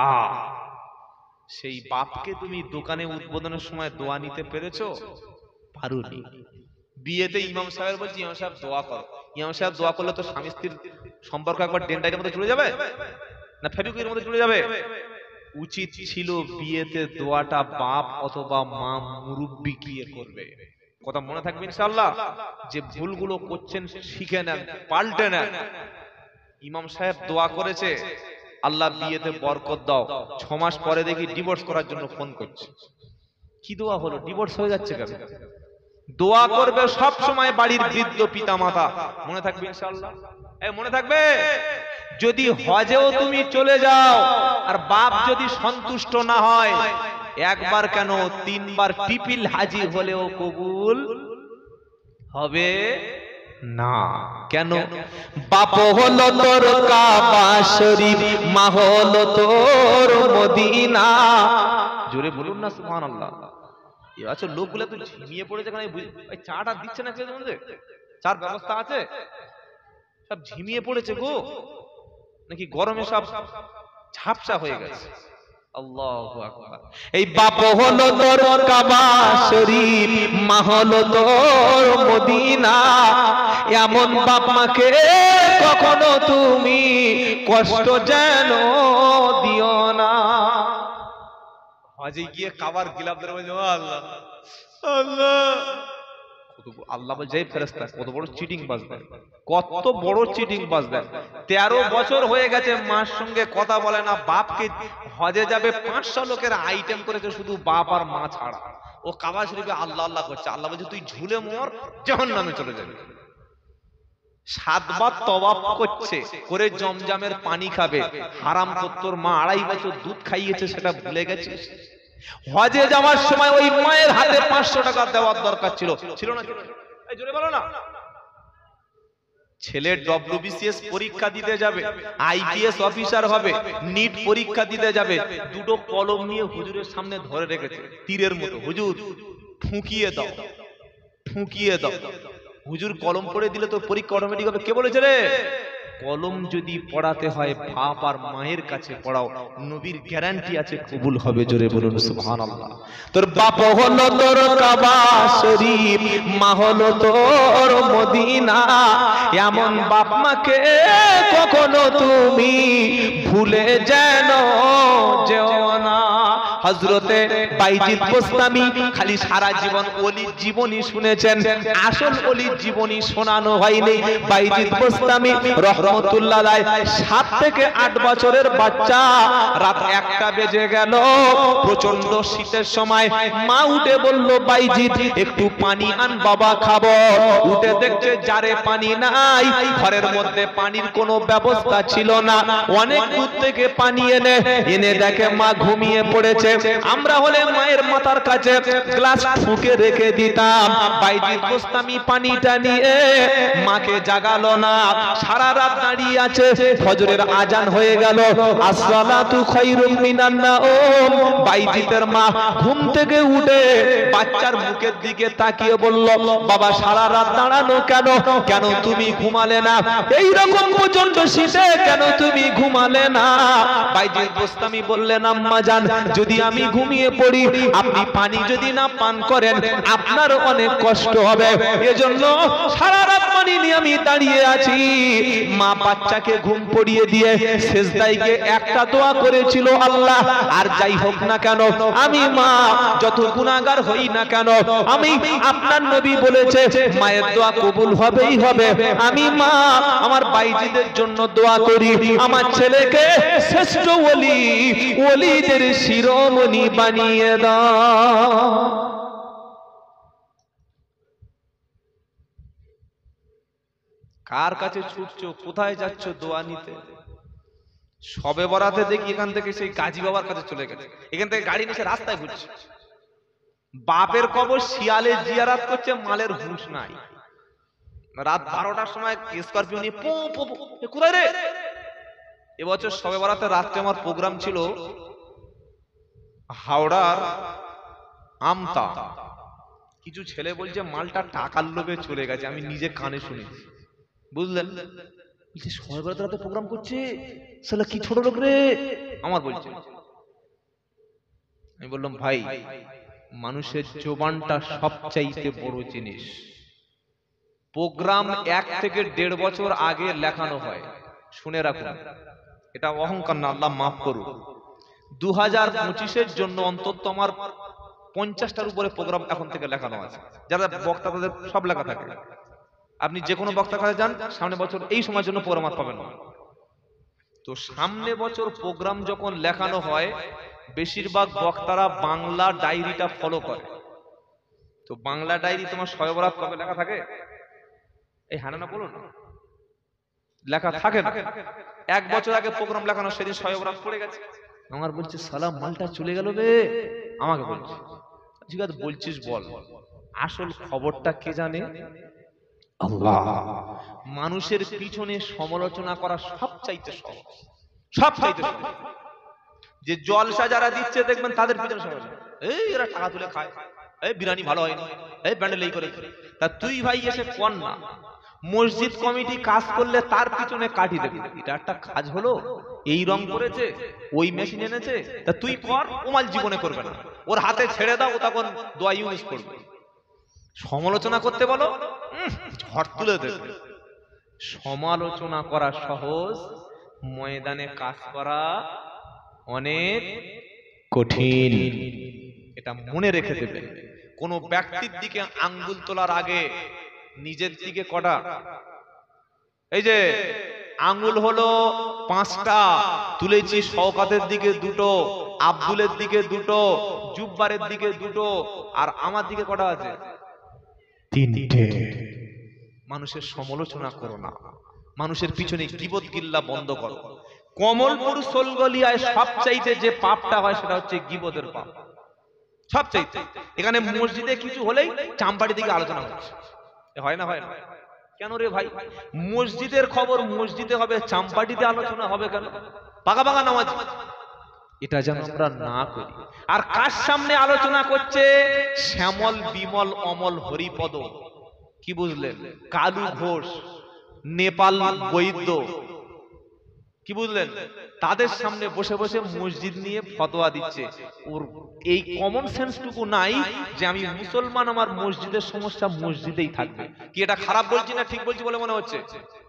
সেই বাপকে তুমি দোকানে উদ্বোধনের সময় দোয়া নিতে পেরেছো? পারোনি। বিয়েতে ইমাম সাহেব বলছি, ইমাম সাহেব দোয়া করো। ইমাম সাহেব দোয়া করলে তো স্বামী স্ত্রীর সম্পর্ক একবার ডেন্ডাইটের মধ্যে চলে যাবে না ফেবিকুইকের মধ্যে চলে যাবে? উচিত ছিল বিয়েতে দোয়াটা বাপ অথবা মা মুরব্বি গিয়ে করবে। কথা মনে থাকবে ইনশাআল্লাহ। যে ভুলগুলো করছেন শিখে নেন, পাল্টে নেন। ইমাম সাহেব দোয়া করেছে, আল্লাহ বিয়েতে বরকত দাও। ছ মাস পরে দেখি ডিভোর্স করার জন্য ফোন করছে। কি দোয়া হলো? ডিভোর্স হয়ে যাচ্ছে কেন? দোয়া করবে সব সময় বাড়ির বৃদ্ধ পিতা মাতা। মনে থাকবে ইনশাআল্লাহ। এই মনে থাকবে, যদি হজেও তুমি চলে যাও আর বাপ যদি সন্তুষ্ট না হয়, একবার কেন তিনবার পিপিল হাজি হলেও কবুল হবে না। কেন? বাপ হলো তোর কাবা শরীফ, মা হলো তোর মদিনা। জোরে বলুন না সুবহানাল্লাহ। আচ্ছা, লোকগুলো তো ঝিমিয়ে পড়েছে, এখানে চাটা দিচ্ছে না কেউ? চার ব্যবস্থা আছে? সব ঝিমিয়ে পড়েছে গো, নাকি গরমে সব ঝাপসা হয়ে গেছে? আল্লাহু আকবার। এই বাপ হলো তোর কাবা শরীফ, মা হলো তোর মদিনা। এমন বাপ মাকে কখনো তুমি কষ্ট যেন দিও না। হজে গিয়ে কাবার গিলাফ ধরে বলছে, আল্লাহ আল্লাহ। আল্লাহ বলছে, ফেরেশতা কত বড় চিটিং বাজ দেয়, কত বড় চিটিং বাজ দেয়। তেরো বছর হয়ে গেছে মার সঙ্গে কথা বলে না। বাপকে হজে যাবে পাঁচশো লোকের আইটেম করেছে, শুধু বাপ আর মা ছাড়া। ও কাবা শরীফে আল্লাহ আল্লাহ করছে। আল্লাহ বলছে, তুই ঝুলে মর, জাহান্নামে চলে যাবে। সাতবার তওয়াফ করছে, করে জমজমের পানি খাবে। হারাম তোর মা আড়াই বছর দুধ খাইয়েছে, সেটা ভুলে গেছিস? হজে যাওয়ার সময় ওই মায়ের হাতে পাঁচশো টাকা দেওয়ার দরকার ছিল, ছিল না? এই জোরে বলো না। ছেলে ডব্লিউবিসিএস পরীক্ষা দিতে যাবে, আইপিএস অফিসার হবে, নিট পরীক্ষা দিতে যাবে, দুটো কলম নিয়ে হুজুরের সামনে ধরে রেখেছে তীরের মতো। হুজুর ঠুকিয়ে দাও, ঠুকিয়ে দাও। হুজুর কলম পড়ে দিলে তোর পরীক্ষা অটোমেটিক হবে। কে বলেছে রে? কলম যদি পড়াতে হয় বাপ আর মায়ের কাছে পড়াও, নবীর গ্যারান্টি আছে কবুল হবে। জোরে বলুন সুবহানাল্লাহ। তোর বাপ হলো তোর কাবা শরীফ, মা হলো তোর মদিনা, এমন বাপ মাকে কখনো তুমি ভুলে যেন যেও না। হযরতে বাইজিদ বোস্তামি খালি সারা জীবন ওলির জীবনী শুনেছেন, আসল ওলির জীবনী শোনানো হয়নি। বাইজিদ বোস্তামি রহমতুল্লাহ আলাইহি সাত থেকে আট বছরের বাচ্চা, রাত একটা বেজে গেল, প্রচন্ড শীতের সময়, মা উঠে বলল বাইজিদ একটু পানি আন বাবা খাবো। উঠে দেখছে জারে পানি নাই, ঘরের মধ্যে পানির কোনো ব্যবস্থা ছিল না। অনেক দূর থেকে পানি এনে এনে দেখে মা ঘুমিয়ে পড়েছে। আমরা হলে মায়ের মাথার কাছে গ্লাস ফুঁকে রেখে দিতাম। বাইজিদ বোস্তামি পানিটা নিয়ে মাকে জাগালো না, সারা রাত দাঁড়িয়ে আছে। ফজরের আজান হয়ে গেল, আসসালাতু খায়রুম মিনান নাওম। বাইজিদের মা ঘুম থেকে উঠে বাচ্চার মুখের দিকে তাকিয়ে বলল, বাবা সারা রাত দাঁড়ানো কেন? কেন তুমি ঘুমালে না? এই রকম প্রচন্ড শীতে কেন তুমি ঘুমালে না? বাইজিদ বোস্তামি বললেন, আম্মা জান, যদি আমি ঘুমিয়ে পড়ি, আপনি পানি যদি না পান করেন, আপনার অনেক কষ্ট হবে, এজন্য সারা রাত পানি নিয়ে আমি দাঁড়িয়ে আছি। মা বাচ্চাকে ঘুম পড়িয়ে দিয়ে সেজদায় গিয়ে একটা দোয়া করেছিল, আল্লাহ আর যাই হোক না কেন, আমি মা যত গুনাহগার হই না কেন, আমি আপনার নবী বলেছে মায়ের দোয়া কবুল হবেই হবে। আমি মা আমার বাইজিদের জন্য দোয়া করি, আমার ছেলেকে শ্রেষ্ঠ ওলি, ওলিদের শিরোমণি বানিয়ে দাও। কার কাছে ছুটছো, কোথায় যাচ্ছ দোয়া নিতে? সবে বরাতে দেখি এখান থেকে সেই কাজী বাবার কাছে চলে গেছে, এখান থেকে গাড়ি নিয়ে রাস্তায় ঘুরছে। বাপের কবর শিয়ালে জিয়ারাত করছে, মালের হুঁশ নাই। রাত বারোটার সময় স্করপিও নিয়ে পো পো পো, কোথায় রে? এবছর সবে বরাতে রাত্রে আমার প্রোগ্রাম ছিল হাওড়ার আমতা। কিছু ছেলে বলছে মালটা টাকার লোভে চলে গেছে, আমি নিজে কানে শুনেছি, বুঝলেন? সবে বরাতে রাতে প্রোগ্রাম করছে, শালা কি ছোট লোক রে আমার বলছে। আমি বললাম, ভাই মানুষের জবানটা সবচাইতে বড় জিনিস। প্রোগ্রাম এক থেকে দেড় বছর আগে লেখানো হয়, শুনে রাখুন, এটা অহংকার না, আল্লাহ মাফ করুন। দু হাজার পঁচিশের জন্য অন্তত আমার পঞ্চাশটার উপরে প্রোগ্রাম এখন থেকে লেখানো আছে, যারা বক্তা তাদের সব লেখা থাকে। আপনি যে কোনো বক্তার কাছে যান, সামনে বছর এই সময়ের জন্য প্রোগ্রাম পাবেন না। তো সামনে বছর প্রোগ্রাম যখন লেখানো হয়, বেশিরভাগ বক্তারা বাংলা ডায়েরিটা ফলো করে। তো বাংলা ডায়েরি তোমার শবে বরাত কবে লেখা থাকে? এই হানা না বলুন, লেখা থাকে না। এক বছর আগে প্রোগ্রাম লেখানো, সেদিন শবে বরাত পড়ে গেছে। আমার বলছে, সালাম মালটা চলে গেল রে। আমাকে বলছে, ঠিক আছে বলছিস বল, আসল খবরটা কে জানে? আল্লাহ। মানুষের পিছনে সমালোচনা করা সবচাইতে সহজ, সবচাইতে সহজ। যে জলসা যারা দিচ্ছে দেখবেন তাদের পিছনে সমালোচনা, এই এরা টাকা তুলে খায়, এই বিরিয়ানি ভালো হয় না, এই প্যান্ডেল এই করে। তা তুই ভাই এসে কর না, মসজিদ কমিটি কাজ করলে তার পিছনে কাটি দেবে। এটা একটা কাজ হলো, এই রং করেছে, ওই মেশিন এনেছে, তা তুই কর, ও মাল জীবনে করবে না, ওর হাতে ছেড়ে দাও, ও তখন দোয়া ইউজ করবে। সমালোচনা করতে বলো, ঝড় তুলে দেবে। সমালোচনা করা সহজ, ময়দানে কাজ করা অনেক কঠিন। এটা মনে রেখে দেবে। কোন ব্যক্তির দিকে আঙ্গুল তোলার আগে নিজের দিকে কটা, এই যে আঙ্গুল হলো পাঁচটা, তুলেছি শওকাতের দিকে দুটো, আব্দুলের দিকে দুটো, জুব্বারের দিকে দুটো, আর আমার দিকে কটা আছে? তিনটে। মানুষের সমালোচনা করো না, মানুষের পিছনে গীবত গিল্লা বন্ধ করো। কমলপুর সোলগলিয়ায় সবচাইতে যে পাপটা হয় সেটা হচ্ছে গীবতের পাপ, সবচাইতে। এখানে মসজিদে কিছু হলেই চাম্পাড়ি দিকে আলোচনা হচ্ছে, হয় না? হয় না কেন রে ভাই? মসজিদের খবর মসজিদে হবে, চাম্পাটিতে আলোচনা হবে কেন? পাকা পাকা নামাজ। এটা যেন আমরা না করি। আর কার সামনে আলোচনা করছে? শ্যামল বিমল অমল হরিপদ, কি বুঝলেন? কালু ঘোষ, নেপাল বৈদ্য, কি বুঝলেন? তাদের সামনে বসে বসে মসজিদ নিয়ে ফতোয়া দিচ্ছে। ওর এই কমন সেন্সটুকু নাই যে আমি মুসলমান, আমার মসজিদের সমস্যা মসজিদেই থাকবে। কি এটা খারাপ বলছি না ঠিক বলছি বলে মনে হচ্ছে?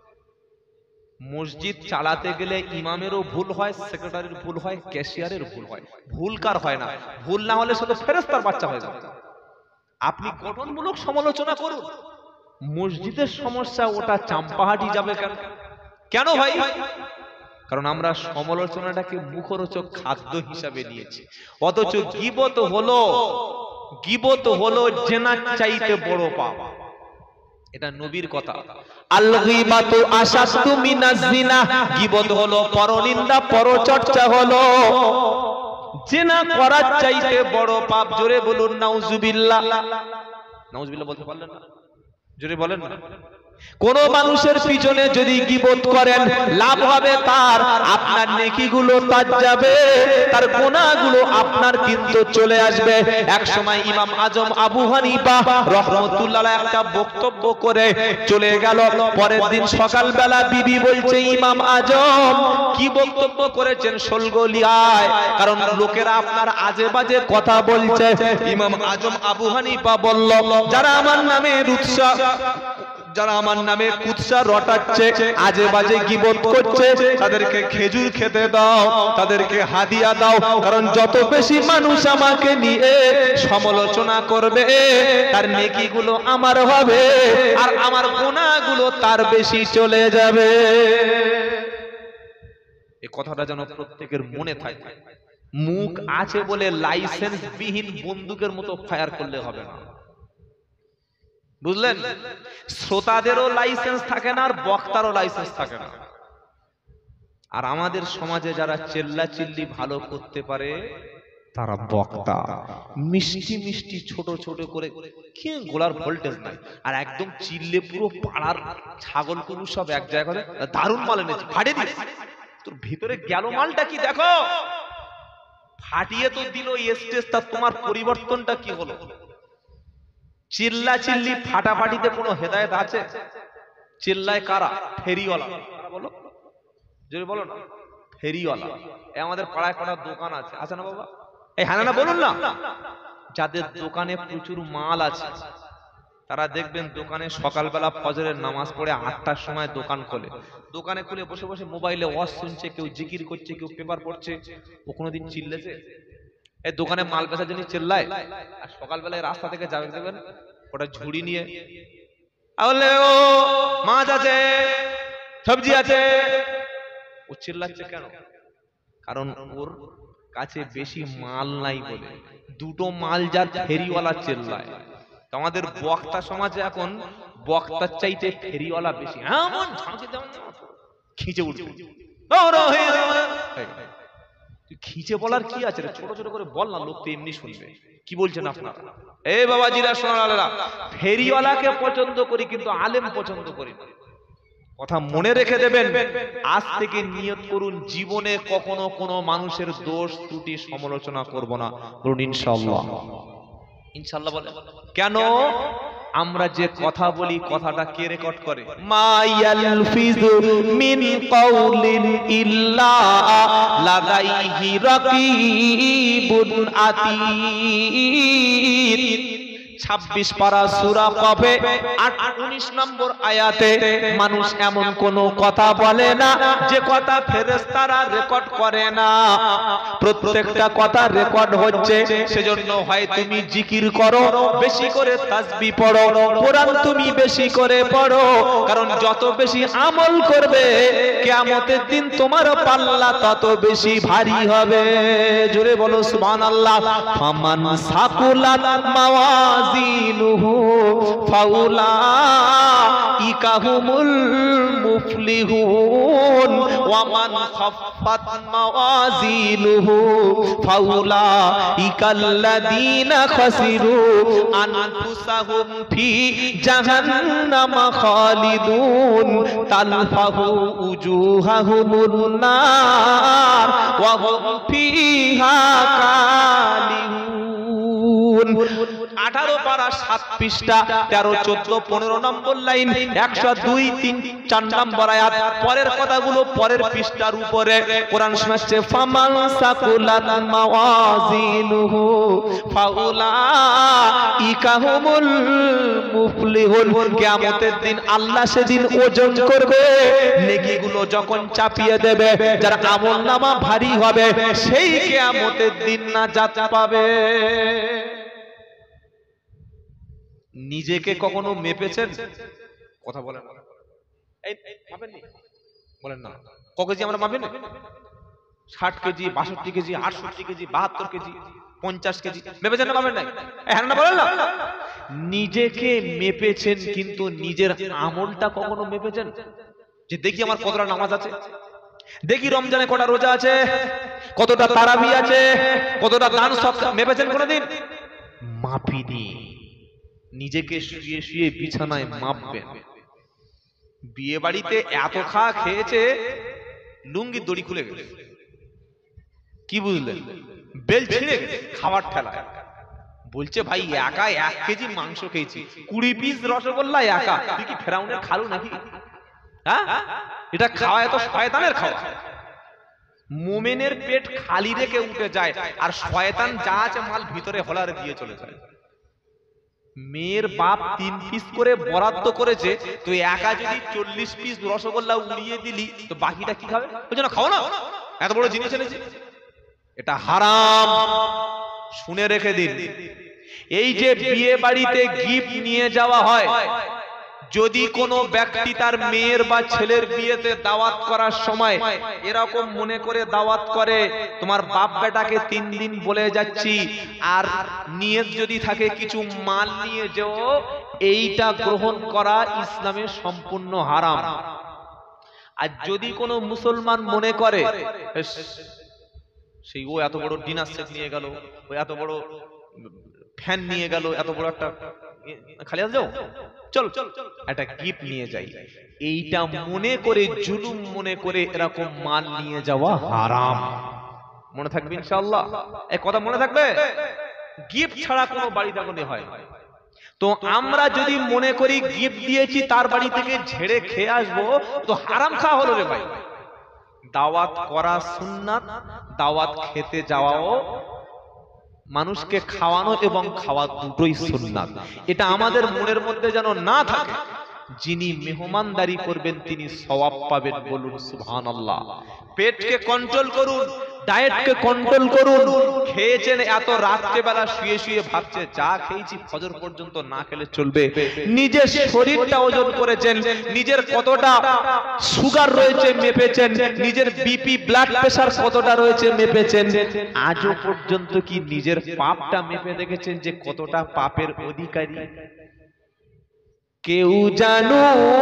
মসজিদ চালাতে গেলে ইমামেরও ভুল হয়, সেক্রেটারির ভুল হয়, ক্যাশিয়ারের ভুল হয়। ভুল কার হয় না? ভুল না হলে শুধু ফেরেশতার বাচ্চা হয়ে যাবে। আপনি গঠনমূলক সমালোচনা করুন, মসজিদের সমস্যা ওটা চাম্পাহাটি যাবে কেন? কেন ভাই? কারণ আমরা সমালোচনাটাকে মুখরোচক খাদ্য হিসাবে নিয়েছি। অথচ গীবত হলো গীবত হলো জেনার চাইতে বড় পাপ। এটা নবীর কথা। আল গীবাতু আশাদ্দু মিনাজ জিনা, গীবত হলো পরনিন্দা, পরচর্চা হলো জিনা করার চাইতে বড় পাপ। জোরে বলুন নাউজুবিল্লাহ। নাউজুবিল্লাহ বলতে পারলেন না? জোরে বলেন না। কোন মানুষের পিছনে যদি গীবত করেন, লাভ হবে তার, আপনার নেকিগুলো তার যাবে, তার গুনাহগুলো আপনার কিন্তু চলে আসবে। এক সময় ইমাম আজম আবু হানিফা রাহমাতুল্লাহ আলাইহি একটা বক্তব্য করে চলে গেল। পরের দিন সকালবেলা বিবি বলছে, ইমাম আজম কি বক্তব্য করেছেন শোলগলিয়ায়, কারণ লোকেরা আপনার আজে বাজে কথা বলছে। ইমাম আজম আবু হানিফা বলল, যারা আমার নামে রুৎসা যারা আমার নামে কুৎসা রটাচ্ছে, আজে বাজে গীবত করছে, তাদেরকে খেজুর খেতে দাও, তাদেরকে হাদিয়া দাও। কারণ যত বেশি মানুষ আমাকে নিয়ে সমালোচনা করবে, তার নেকিগুলো আমার হবে আর আমার গুনাহগুলো তার বেশি চলে যাবে। এই কথাটা যেন প্রত্যেকের মনে থাকে। মুখ আছে বলে লাইসেন্স বিহীন বন্দুকের মতো ফায়ার করলে হবে না। বুঝলেন? শ্রোতাদেরও লাইসেন্স থাকে না আর বক্তারও লাইসেন্স থাকে না। আর আমাদের সমাজে যারা চেল্লা চিল্লি ভালো করতে পারে তারা বক্তা। মিষ্টি মিষ্টি ছোট ছোট করে কি গোলার ভোল্টেজ নাই, আর একদম চিল্লে পুরো পাড়ার ছাগল গরু সব এক জায়গায় করে দারুণ মাল এনেছে, ফাটিয়ে দিস। তোর ভিতরে গেল মালটা কি দেখো? ফাটিয়ে তো দিল স্টেজ, তা তোমার পরিবর্তনটা কি হলো? চিল্লা চিল্লি ফাটাফাটিতে কোনো হেদায়েত আছে? চিল্লায় কারা? ফেরিওয়ালা। বলো, যদি বলো না ফেরিওয়ালা। এই আমাদের পাড়ায় পাড়ার দোকান আছে, আছে না বাবা? এই হ্যাঁ না বলুন না। যাদের দোকানে প্রচুর মাল আছে তারা দেখবেন দোকানে সকালবেলা ফজরের নামাজ পড়ে আটটার সময় দোকান খোলে। দোকানে খুলে বসে বসে মোবাইলে ওয়াজ শুনছে, কেউ জিকির করছে, কেউ পেপার পড়ছে। ও কোনোদিন চিল্লেছে? এই দোকানে মাল বেচার জন্য চিল্লায়, আর সকালবেলায় রাস্তা থেকে যাবে দেখবেন ওটা ঝুড়ি নিয়ে, তাহলে ও মাছ আছে, সবজি আছে, ও চিল্লাচ্ছে কেন? কারণ ওর কাছে বেশি মাল নাই বলে। দুটো মাল যার ফেরিওয়ালা চিল্লায়। আমাদের বক্তা সমাজে এখন বক্তার চাইতে ফেরিওয়ালা বেশি। এমন খিঁচে উঠবে, খিঁচে বলার কি আছে? ছোট ছোট করে বল না, লোক তো এমনি শুনবে। কি বলছেন আপনারা? এই বাবাজিরা সোনালালেরা, ফেরিওয়ালাকে পছন্দ করি কিন্তু আলেম পছন্দ করি না। কথা মনে রেখে দেবেন। আজ থেকে নিয়ত করুন, জীবনে কখনো কোনো মানুষের দোষ ত্রুটি সমালোচনা করব না। বলুন ইনশাআল্লাহ। ইনশাআল্লাহ বলে কেন? আমরা যে কথা বলি কথাটা কে রেকর্ড করে? মা ইয়ালফিযু মিন কাউলিন ইল্লা লাদাইহি রাকীবুন আতীদ। ছাব্বিশ পারা সূরা কফে উনিশ নম্বর আয়াতে মানুষ এমন কোন কথা বলে না যে কথা ফেরেশতারা রেকর্ড করে না। প্রত্যেকটা কথা রেকর্ড হচ্ছে। সেজন্য হয় তুমি জিকির করো, বেশি করে তাসবিহ পড়ো, কোরআন তুমি বেশি করে পড়ো। কারণ যত বেশি আমল করবে কিয়ামতের দিন তোমার পাল্লা তত বেশি ভারী হবে। জোরে বলো সুবহানাল্লাহ। ফামান সাকুলাত মাওয়াজিনুহু ফাউলাইকা হুমুল মুফলিহুন ওয়া মান খাফফাত মাওয়াজিনুহু ফাউলাইকাল্লাযীনা খাসিরু আনফুসাহুম ফি জাহান্নামা খালিদুন তালফাহু উজুহাহুমুন নার ওয়া হুম ফিহা কালিহুন। আঠারো এগারো পারা সাত পৃষ্ঠা তেরো চোদ্দ পনেরো নম্বর লাইন একশো দুই তিন চার নম্বর আয়াত পরের কথাগুলো পরের পৃষ্ঠার উপরে কোরআন শোনাচ্ছে ফামান সাকুলাত মাওয়াজিনুহু ফাউলাইকা হুমুল মুফলিহুন। কিয়ামতের দিন আল্লাহ সেদিন ওজন করবে, নেকিগুলো যখন চাপিয়ে দেবে যার আমলনামা ভারী হবে সেই কিয়ামতের দিন নাজাত পাবে। নিজেকে কখনো মেপেছেন? কথা বলেন, এই মাপেননি? বলেন না। ক কেজি আমরা মাপেন? ষাট কেজি, বাষট্টি কেজি, আটষট্টি কেজি, বাহাত্তর কেজি, পঞ্চাশ কেজি মেপেছেন না? মাপেন নাই? হ্যাঁ না বলেন না। নিজেকে মেপেছেন কিন্তু নিজের আমলটা কখনো মেপেছেন? যে দেখি আমার কতটা নামাজ আছে, দেখি রমজানে কটা রোজা আছে, কতটা তারাবি আছে, কতটা দান সদকা, মেপেছেন কোনোদিন? মাপিনি। নিজেকে শুয়ে শুয়ে বিছানায় মাপবেন। বিয়ে বাড়িতে এত খাওয়া খেয়েছে লুঙ্গি দড়ি খুলে গেছে, কি বুঝলেন? বেল ছিঁড়ে গেছে খাবার ঠেলায়। বলছে ভাই একা এক কেজি মাংস খেয়েছি, কুড়ি পিস রসগোল্লা একা, তুই কি ফেরাউনের খালু নাকি? হ্যাঁ, এটা খাওয়া এত শয়তানের খাওয়া। মোমেনের পেট খালি রেখে উঠে যায় আর শয়তান যা আছে মাল ভিতরে হলারে দিয়ে চলে যায়। মেয়ের বাপ তিন পিস করে বরাদ্দ করেছে, তুই একা যদি চল্লিশ পিস রসগোল্লা উড়িয়ে দিলি তো বাকিটা কি খাবে? ওই জন্য খাও না, এত বড় জিনিস এনেছি, এটা হারাম। শুনে রেখে দিন, এই যে বিয়ে বাড়িতে গিফট নিয়ে যাওয়া হয়, যদি কোনো ব্যক্তি তার মেয়ের বা ছেলের বিয়েতে দাওয়াত করার সময় এরকম মনে করে দাওয়াত করে তোমার বাপ বেটাকে তিন দিন বলে যাচ্ছি, আর নিয়ত যদি থাকে কিছু মাল নিয়ে যেও, এইটা গ্রহণ করা ইসলামের সম্পূর্ণ হারাম। আর যদি কোনো মুসলমান মনে করে সেই ও এত বড় ডিনার সেট নিয়ে গেল, ও এত বড় ফ্যান নিয়ে গেল, এত বড় একটা খালি আছে যাও চল একটা গিফট নিয়ে যাই, এইটা মনে করে জুলুম মনে করে এরকম মাল নিয়ে যাওয়া হারাম। মনে থাকবে ইনশাআল্লাহ, এই কথা মনে থাকবে। গিফট ছাড়া কোনো বাড়ি দাগনে হয়। তো আমরা যদি মনে করি গিফট দিয়েছি তার বাড়ি থেকে ঝেড়ে খেয়ে আসবো, তো হারাম খাওয়া হলো রে ভাই। দাওয়াত করা সুন্নাত, দাওয়াত খেতে যাওয়াও, মানুষকে খাওয়ানো এবং খাওয়া দুটোই সুন্নাত। এটা আমাদের মনের মধ্যে যেন না থাকে। যিনি মেহমানদারি করবেন তিনি সওয়াব পাবেন, বলুন সুবহানাল্লাহ। পেটকে কন্ট্রোল করুন, ডায়েটকে কন্ট্রোল করুন। খেয়েছেন এত রাত্রে বেলা শুয়ে শুয়ে ভাবছে যা খেয়েছি ফজর পর্যন্ত না খেলে চলবে। নিজের শরীরটা ওজন করেছেন, নিজের কতটা সুগার রয়েছে মেপেছেন, নিজের বিপি ব্লাড প্রেসার কতটা রয়েছে মেপেছেন। আজও পর্যন্ত কি নিজের পাপটা মেপে দেখেছেন যে কতটা পাপের অধিকারী? কেউ জানো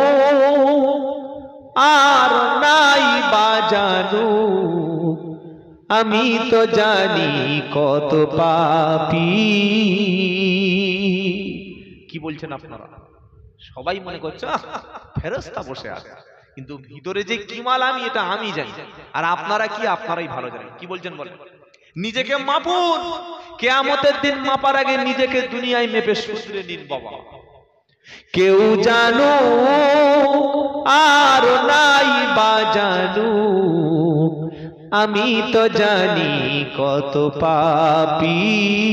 আর নাই বা জানো, আমি তো জানি কত পাপী। কি বলছেন আপনারা? সবাই মনে করছে ফেরেশতা বসে আছে, কিন্তু ভিতরে যে কি মাল আমি এটা আমি জানি, আর আপনারা কি? আপনারাই ভালো জানেন। কি বলছেন বলেন? নিজেকে মাপুন। কিয়ামতের দিন মাপার আগে নিজেকে দুনিয়ায় মেপে শুধরে নিন বাবা। কেউ জানো আর নাই বা জানো, আমি তো জানি কত পাপী।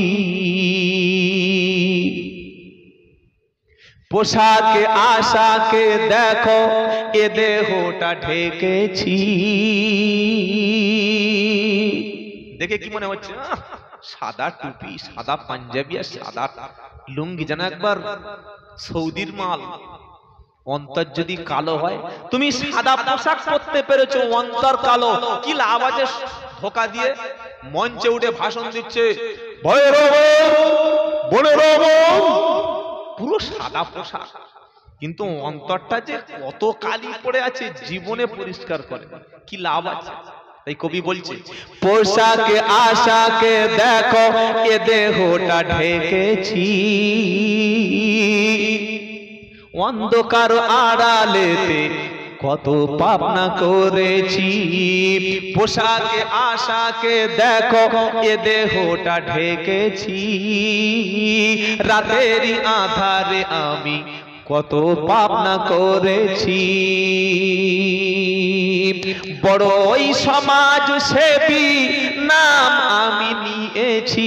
পোশাকে আশাকে দেখো, এ দেহটা ঢেকেছি। দেখে কি মনে হচ্ছে? সাদা টুপি, সাদা পাঞ্জাবি আর সাদা লুঙ্গি, যেন একবার সৌদির মাল। অন্তর যদি কালো হয়, তুমি সাদা পোশাক পরতে পেরেছো, অন্তর কালো, কি লাভ আছে? ধোকা দিয়ে মঞ্চে উঠে ভাষণ দিচ্ছে, পুরো সাদা পোশাক, কিন্তু অন্তরটা যে কত কালি পড়ে আছে জীবনে পরিষ্কার করে, কি লাভ আছে? তাই কবি বলছে, পোশাকে আশাকে দেখো, এ দেহটা ঢেকেছি। অন্ধকার আড়ালেতে কত পাপ না করেছি, পোশাকে আশাকে দেখো এ দেহটা ঢেকেছি, রাতেরই আধারে আমি কত পাপ না করেছি। বড়ই সমাজ সেবী নাম আমি নিয়েছি,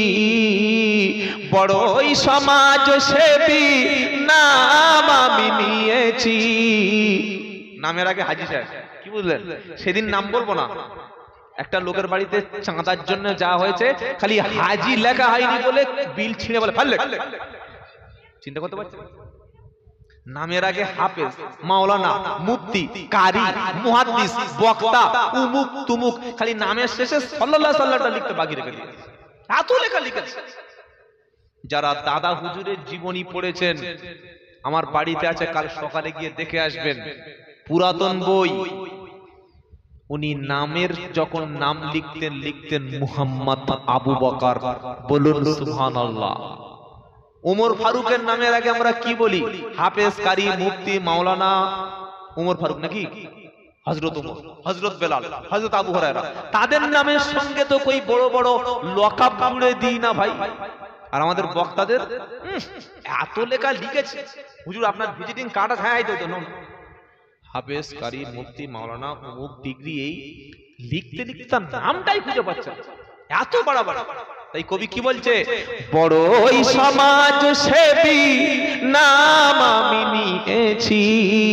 বড়ই সমাজ সেবী নাম আমি নিয়েছি। নামের আগে হাজি সাহেব, কি বুঝলেন? সেদিন নাম বলবো না, একটা লোকের বাড়িতে চাঁদার জন্য যা হয়েছে, খালি হাজি লেখা হয়নি বলে বিল ছিঁড়ে বলে ফেললে। চিন্তা করতে পারছেন? নামের আগে হাফেজ, মাওলানা, মুফতি, কারি, মুহাদ্দিস, বক্তা, উমুক তুমুক, খালি নামের শেষে সাল্লাল্লাহু সাল্লাল্লাহু লিখতে বাকি রেখে দিয়েছে। এত লেখা লিখেছে। যারা দাদা হুজুরের জীবনী পড়েছেন, আমার বাড়িতে আছে, কাল সকালে গিয়ে দেখে আসবেন, পুরাতন বই। উনি নামের যখন নাম লিখতেন, লিখতেন মুহাম্মদ আবু বকর, বলুন সুবহানাল্লাহ। ওমর ফারুকের নামের আগে আমরা কি বলি? হাফেজ, কারি, মুফতি, মাওলানা। ওমর ফারুক নাকি হযরত ওমর, হযরত বেলাল, হযরত আবু হুরায়রা, তাদের নামের সঙ্গে তো কই বড় বড় লকাব জুড়ে দিই না ভাই। আর আমাদের বক্তাদের এত লেখা লিখেছে। হুজুর আপনার ভিজিটিং কার্ড আছে? হ্যাঁ, এই তো না, হাফেজ, কারি, মুফতি, মাওলানা, অমুক ডিগ্রি, এই লিখতে লিখতে তার নামটাই খুঁজে পাচ্ছে, এত বড় বড়। তাই কবি কি বলছে? বড়ই সমাজ সেবী নাম আমি নিয়েছি,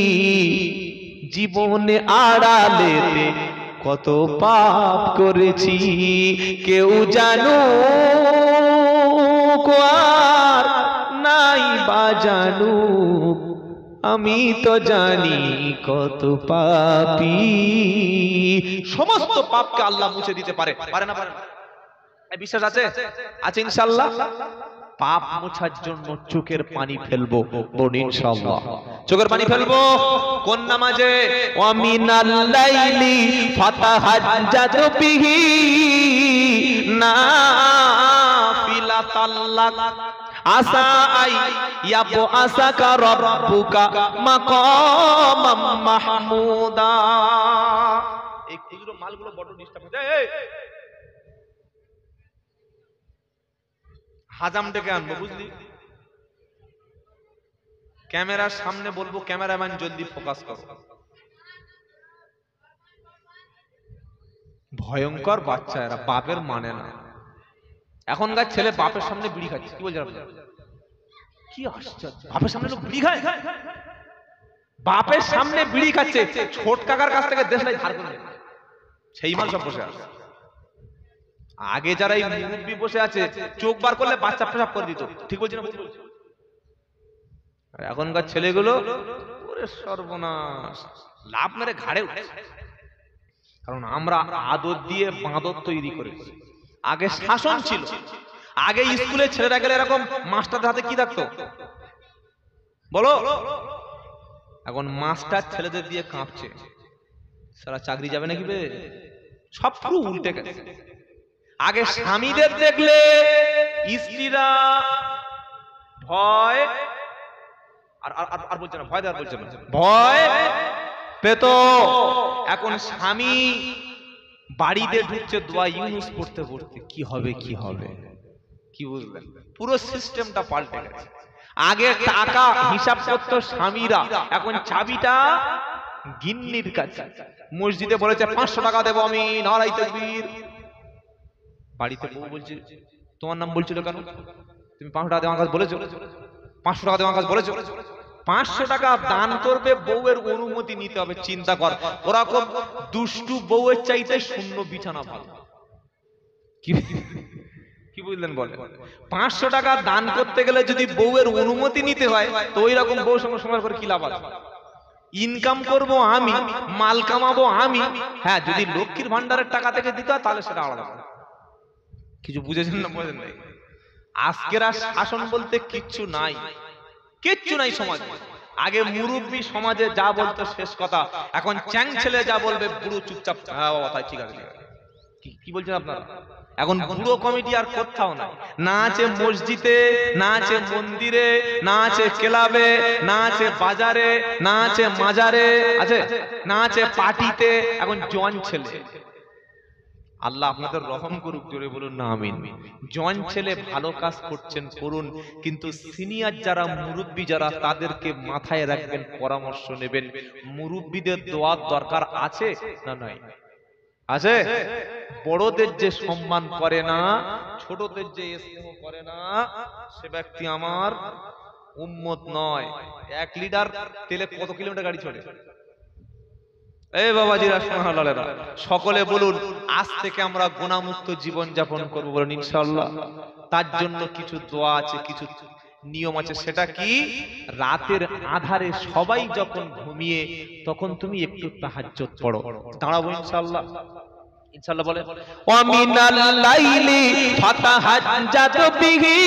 জীবনে আড়ালেতে কত পাপ করেছি, কেউ জানুক আর নাই বা জানুক, আমি তো জানি কত পাপী। সমস্ত পাপকে আল্লাহ মুছে দিতে পারে, পারে না? পারে না? বিশ্বাস আছে? আছে ইনশাআল্লাহ। পাপ মোছার জন্য চোখের পানি ফেলবো, বলুন ইনশাআল্লাহ। চোখের পানি ফেলবো কোন নামাজে? ওয়া মিনাল লাইলি ফাতাহাজ্জাতু বিহি নাফিলাতাল্লাক আসা আই ইয়াবু আসাকা রাব্বুকা মাকামাম মাহমুদা। এই খুচরো মালগুলো বড় ডিস্টার্ব হচ্ছে। হাজাম ডেকে আনবো, বুঝলি? ক্যামেরার সামনে বলবো, ক্যামেরাম্যান জলদি ফোকাস করো। ভয়ঙ্কর বাচ্চা এরা, বাপের মানে না। এখনকার ছেলে বাপের সামনে বিড়ি খাচ্ছে, কি বলছে? কি আশ্চর্য, বাপের সামনে লোক বিড়ি খায়? বাপের সামনে বিড়ি খাচ্ছে, ছোট কাকার কাছ থেকে দেশলাই ধার করে সেই মাল সব বসে আছে। আগে যারা এই মুরব্বি বসে আছে, চোখ বার করলে বাচ্চা পেশাব করে দিত, ঠিক বলছি না? এখনকার ছেলেগুলো ওরে সর্বনাশ, লাভ মেরে ঘাড়ে উঠে। কারণ আমরা আদর দিয়ে বাঁদর তৈরি করেছি। আগে শাসন ছিল, আগে স্কুলে ছেলেরা গেলে এরকম মাস্টারদের হাতে কি থাকতো বলো? এখন মাস্টার ছেলেদের দিয়ে কাঁপছে, সারা চাকরি যাবে নাকি বে? সব পুরো উল্টে গেছে। আগে স্বামীদের দেখলে স্ত্রীরা ভয় আর আর বলছে না, ভয় দেওয়ার বলছে না, ভয় পেত। এখন স্বামী বাড়িতে ঢুকছে দোয়া ইউনুস পড়তে পড়তে, কি হবে কি হবে, কি বুঝলেন? পুরো সিস্টেমটা পাল্টে গেছে। আগে টাকা হিসাব করতো স্বামীরা, এখন চাবিটা গিন্নির কাছে। মসজিদে বলেছে পাঁচশো টাকা দেবো আমি, নারাই তাকবীর। বাড়িতে বউ বলছে তোমার নাম বলছিল কেন? তুমি পাঁচশো টাকা দেওয়ার কাজ বলেছো, পাঁচশো টাকা দেওয়ার কাজ বলেছো। পাঁচশো টাকা দান করবে, বউয়ের অনুমতি নিতে হবে। চিন্তা কর, ওরকম দুষ্টু বউয়ের চাইতে শূন্য বিছানা ভালো। কি বুঝলেন বলে? পাঁচশো টাকা দান করতে গেলে যদি বউয়ের অনুমতি নিতে হয়, তো ওই রকম বউ সঙ্গে সঙ্গে করে কি লাভ আছে? ইনকাম করবো আমি, মাল কামাবো আমি। হ্যাঁ, যদি লক্ষ্মীর ভান্ডারের টাকা থেকে দিতে হয় তাহলে সেটা আলাদা। কিছু বুঝেছেন না? বুঝেন নাই? আজকের আর শাসন বলতে কিচ্ছু নাই, কিচ্ছু নাই সমাজে। আগে মুরব্বী সমাজে যা বলতো শেষ কথা, এখন চ্যাং ছেলে যা বলবে বুড়ো চুপচাপ হ্যাঁ বাবা তাই ঠিক আছে। কি বলছেন আপনারা? এখন বুড়ো কমিটি আর কোথাও নাই, না আছে মসজিদে, না আছে মন্দিরে, না আছে ক্লাবে, না আছে বাজারে, না আছে মাজারে, আছে না আছে পার্টিতে। এখন জোয়ান ছেলে, আল্লাহ আপনাদের রহম করুক, জোরে বলুন না আমিন। জোয়ান ছেলে ভালো কাজ করছেন করুন, কিন্তু সিনিয়র যারা মুরব্বী যারা তাদেরকে মাথায় রাখবেন, পরামর্শ নেবেন। মুরব্বীদের দোয়ার দরকার আছে না নাই? আছে। বড়দের যে সম্মান করে না, ছোটদের যে স্নেহ করে না, সে ব্যক্তি আমার উম্মত নয়। এক লিটার তেলে কত কিলোমিটার গাড়ি চলে? এই বাবাজিরা, সুবহানাল্লাহ, সকলে বলুন আজ থেকে আমরা গুনাহমুক্ত জীবন যাপন করবো, বলুন ইনশাআল্লাহ। তার জন্য কিছু দোয়া আছে, কিছু নিয়ম আছে। সেটা কি? রাতের আধারে সবাই যখন ঘুমিয়ে, তখন তুমি একটু তাহাজ্জুদ পড়ো। দাঁড়াবো ইনশাআল্লাহ, ইনশাআল্লাহ বলে ওয়া মিনাল লাইলি ফাতাহাজ্জাত বিহি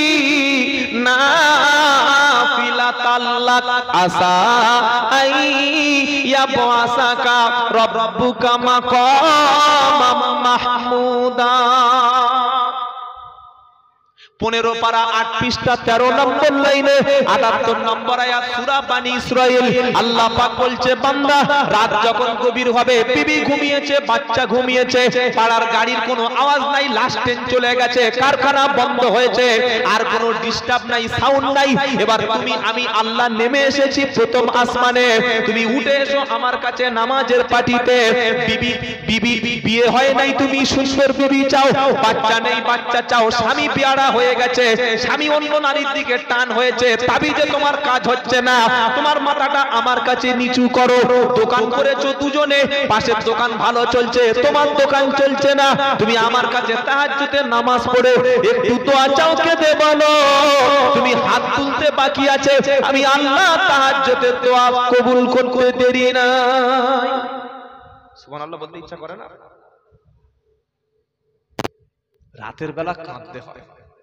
নাফিলাতাল লাক আসা আই ইয়াবআসাকা রাব্বুকা মাকামাম মাহমুদা। পনেরো পারা আট পৃষ্ঠা তেরো নম্বর লাইনে আটাত্তর নম্বর আয়াত সূরা বানী ইসরাইল। আল্লাহ পাক বলছে, বান্দা রাত যখন গভীর হবে, বিবি ঘুমিয়েছে, বাচ্চা ঘুমিয়েছে, পাড়ার গাড়ির কোনো আওয়াজ নাই, লাস্ট ট্রেন চলে গেছে, কারখানা বন্ধ হয়েছে, আর কোনো ডিস্টার্ব নাই, সাউন্ড নাই। এবার তুমি আমি আল্লাহ নেমে এসেছি প্রথম আসমানে, তুমি উঠে এসো আমার কাছে নামাজের পাটিতে। বিবি বিবি বিয়ে হয় নাই, তুমি সুন্দর বিবি চাও, বাচ্চা নেই, বাচ্চা চাও, স্বামী পেয়ারা হয়ে গেছে, স্বামী অন্য নারীর দিকে টান হয়েছে, তাবিজে তোমার কাজ হচ্ছে না, তোমার মাথাটা আমার কাছে নিচু করো। দোকান করেছো দুজনে, পাশের দোকান ভালো চলছে, তোমার দোকান চলছে না, তুমি আমার কাছে তাহাজ্জুদের নামাজ পড়ে একটু দোয়া চাও, কেঁদে বলো তুমি হাত তুলতে বাকি আছে, আমি আল্লাহ তাহাজ্জুদের দোয়া কবুল করতে দেরি নাই। সুবহানাল্লাহ বলতে ইচ্ছা করে না? রাতের বেলা কাঁদতে হয়,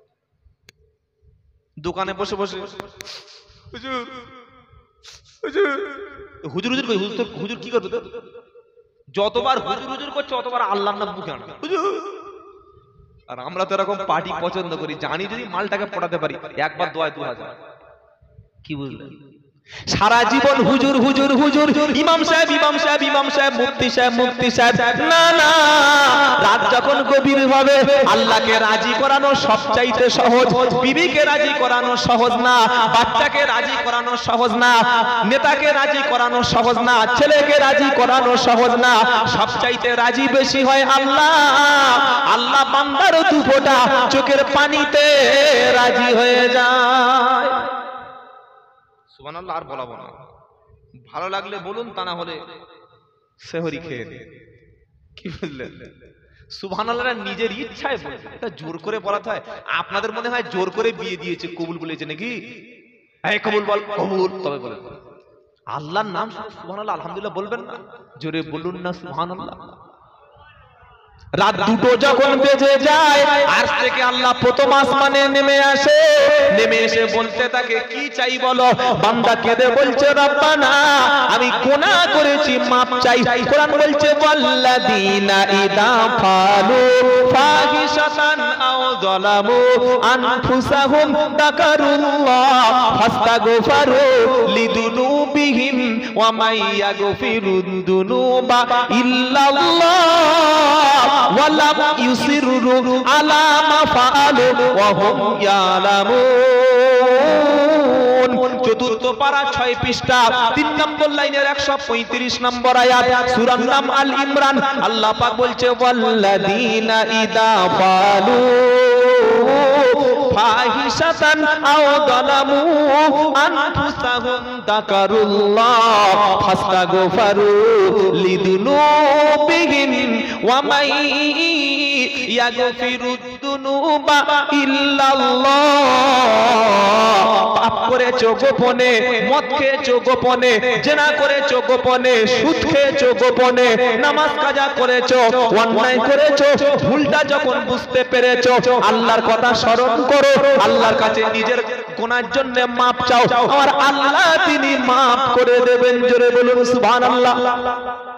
দোকানে বসে বসে হুজুর হুজুর হুজুর হুজুর কই হুজুর হুজুর কি করবে? যতবার হুজুর হুজুর করছে ততবার আল্লাহর নাম মুখে আনা হুজুর। আর আমরা তো এরকম পার্টি পছন্দ করি, জানি যদি মালটাকে পড়াতে পারি একবার দোয়ায় দু হাজার। কি বুঝলেন? সারা জীবন হুজুর হুজুর হুজুর, ইমাম সাহেব ইমাম সাহেব ইমাম সাহেব, মুফতি সাহেব মুফতি সাহেব, না না, রাত যখন গভীর হবে আল্লাহকে রাজি করানো সবচাইতে সহজ। বিবিকে রাজি করানো সহজ না, বাচ্চাকে রাজি করানো সহজ না, নেতাকে রাজি করানো সহজ না, ছেলেকে রাজি করানো সহজ না, সবচাইতে রাজি বেশি হয় আল্লাহ। আল্লাহ বান্দার দু ফোঁটা চোখের পানিতে রাজি হয়ে যায়। সুবহানাল্লাহ। আর বলাবো না, ভালো লাগলে বলুন, তা না হলে সেহরি খেয়ে দিন। কি বুঝলেন? সুবহানাল্লাহ নিজের ইচ্ছায় বলছে, এটা জোর করে বলাতে হয়। আপনাদের মনে হয় জোর করে বিয়ে দিয়েছে, কবুল বলেছে নাকি? এই কবুল বল, কবুল তবে বলে। আল্লাহর নাম সুবহানাল্লাহ আলহামদুলিল্লাহ বলবেন না? জোরে বলুন না সুবহানাল্লাহ। রাত দুটো যখন বেজে যায়, আজ থেকে আল্লাহ প্রথম আসমানে নেমে আসে, নেমে এসে বলতে থাকে কি চাই বলো। বান্দা কেঁদে বলছে, রব্বানা আমি গুনাহ করেছি, মাপ চাই। কোরআন বলছে, ওয়াল্লাযীনা ইযা ফালু ফাহিশাতান আও যালামু আনফুসাহুম যাকারুল্লাহ ফাস্তাগফারু লিযুনুবিহিম ওয়া মান ইয়াগফিরুদ যুনুবা ইল্লাল্লাহ ওয়ালাম ইউসিররু আলা মা ফাআলু ওয়া হুম ইয়ালামুন। চতুর্থ পারা ছয় পৃষ্ঠা তিন নম্বর লাইনের একশো পঁয়ত্রিশ নম্বর আয়াত, সূরার নাম আল ইমরান। আল্লাহ পাক বলছে, ওয়াল্লাযীনা ইযা ফালু ফাহিশাতান আও যালামু আনফুসাহুম যাকারুল্লাহ ফাস্তাগফারু লিযুনুবিহিম ওয়া মান ইয়াগফিরুদ যুনুবা ইল্লাল্লাহ। পাপ করেছো গোপনে, মদ খেয়েছো গোপনে, জেনা করেছো গোপনে, সুদ খেয়েছো গোপনে, নামাজ কাজা করেছো, অন্যায় করেছো, ভুলটা যখন বুঝতে পেরেছো আল্লাহর কথা স্মরণ করো, আল্লাহর কাছে নিজের গুনাহের জন্য মাপ চাও, আর আল্লাহ তিনি মাপ করে দেবেন। জোরে বলুন সুবহানাল্লাহ।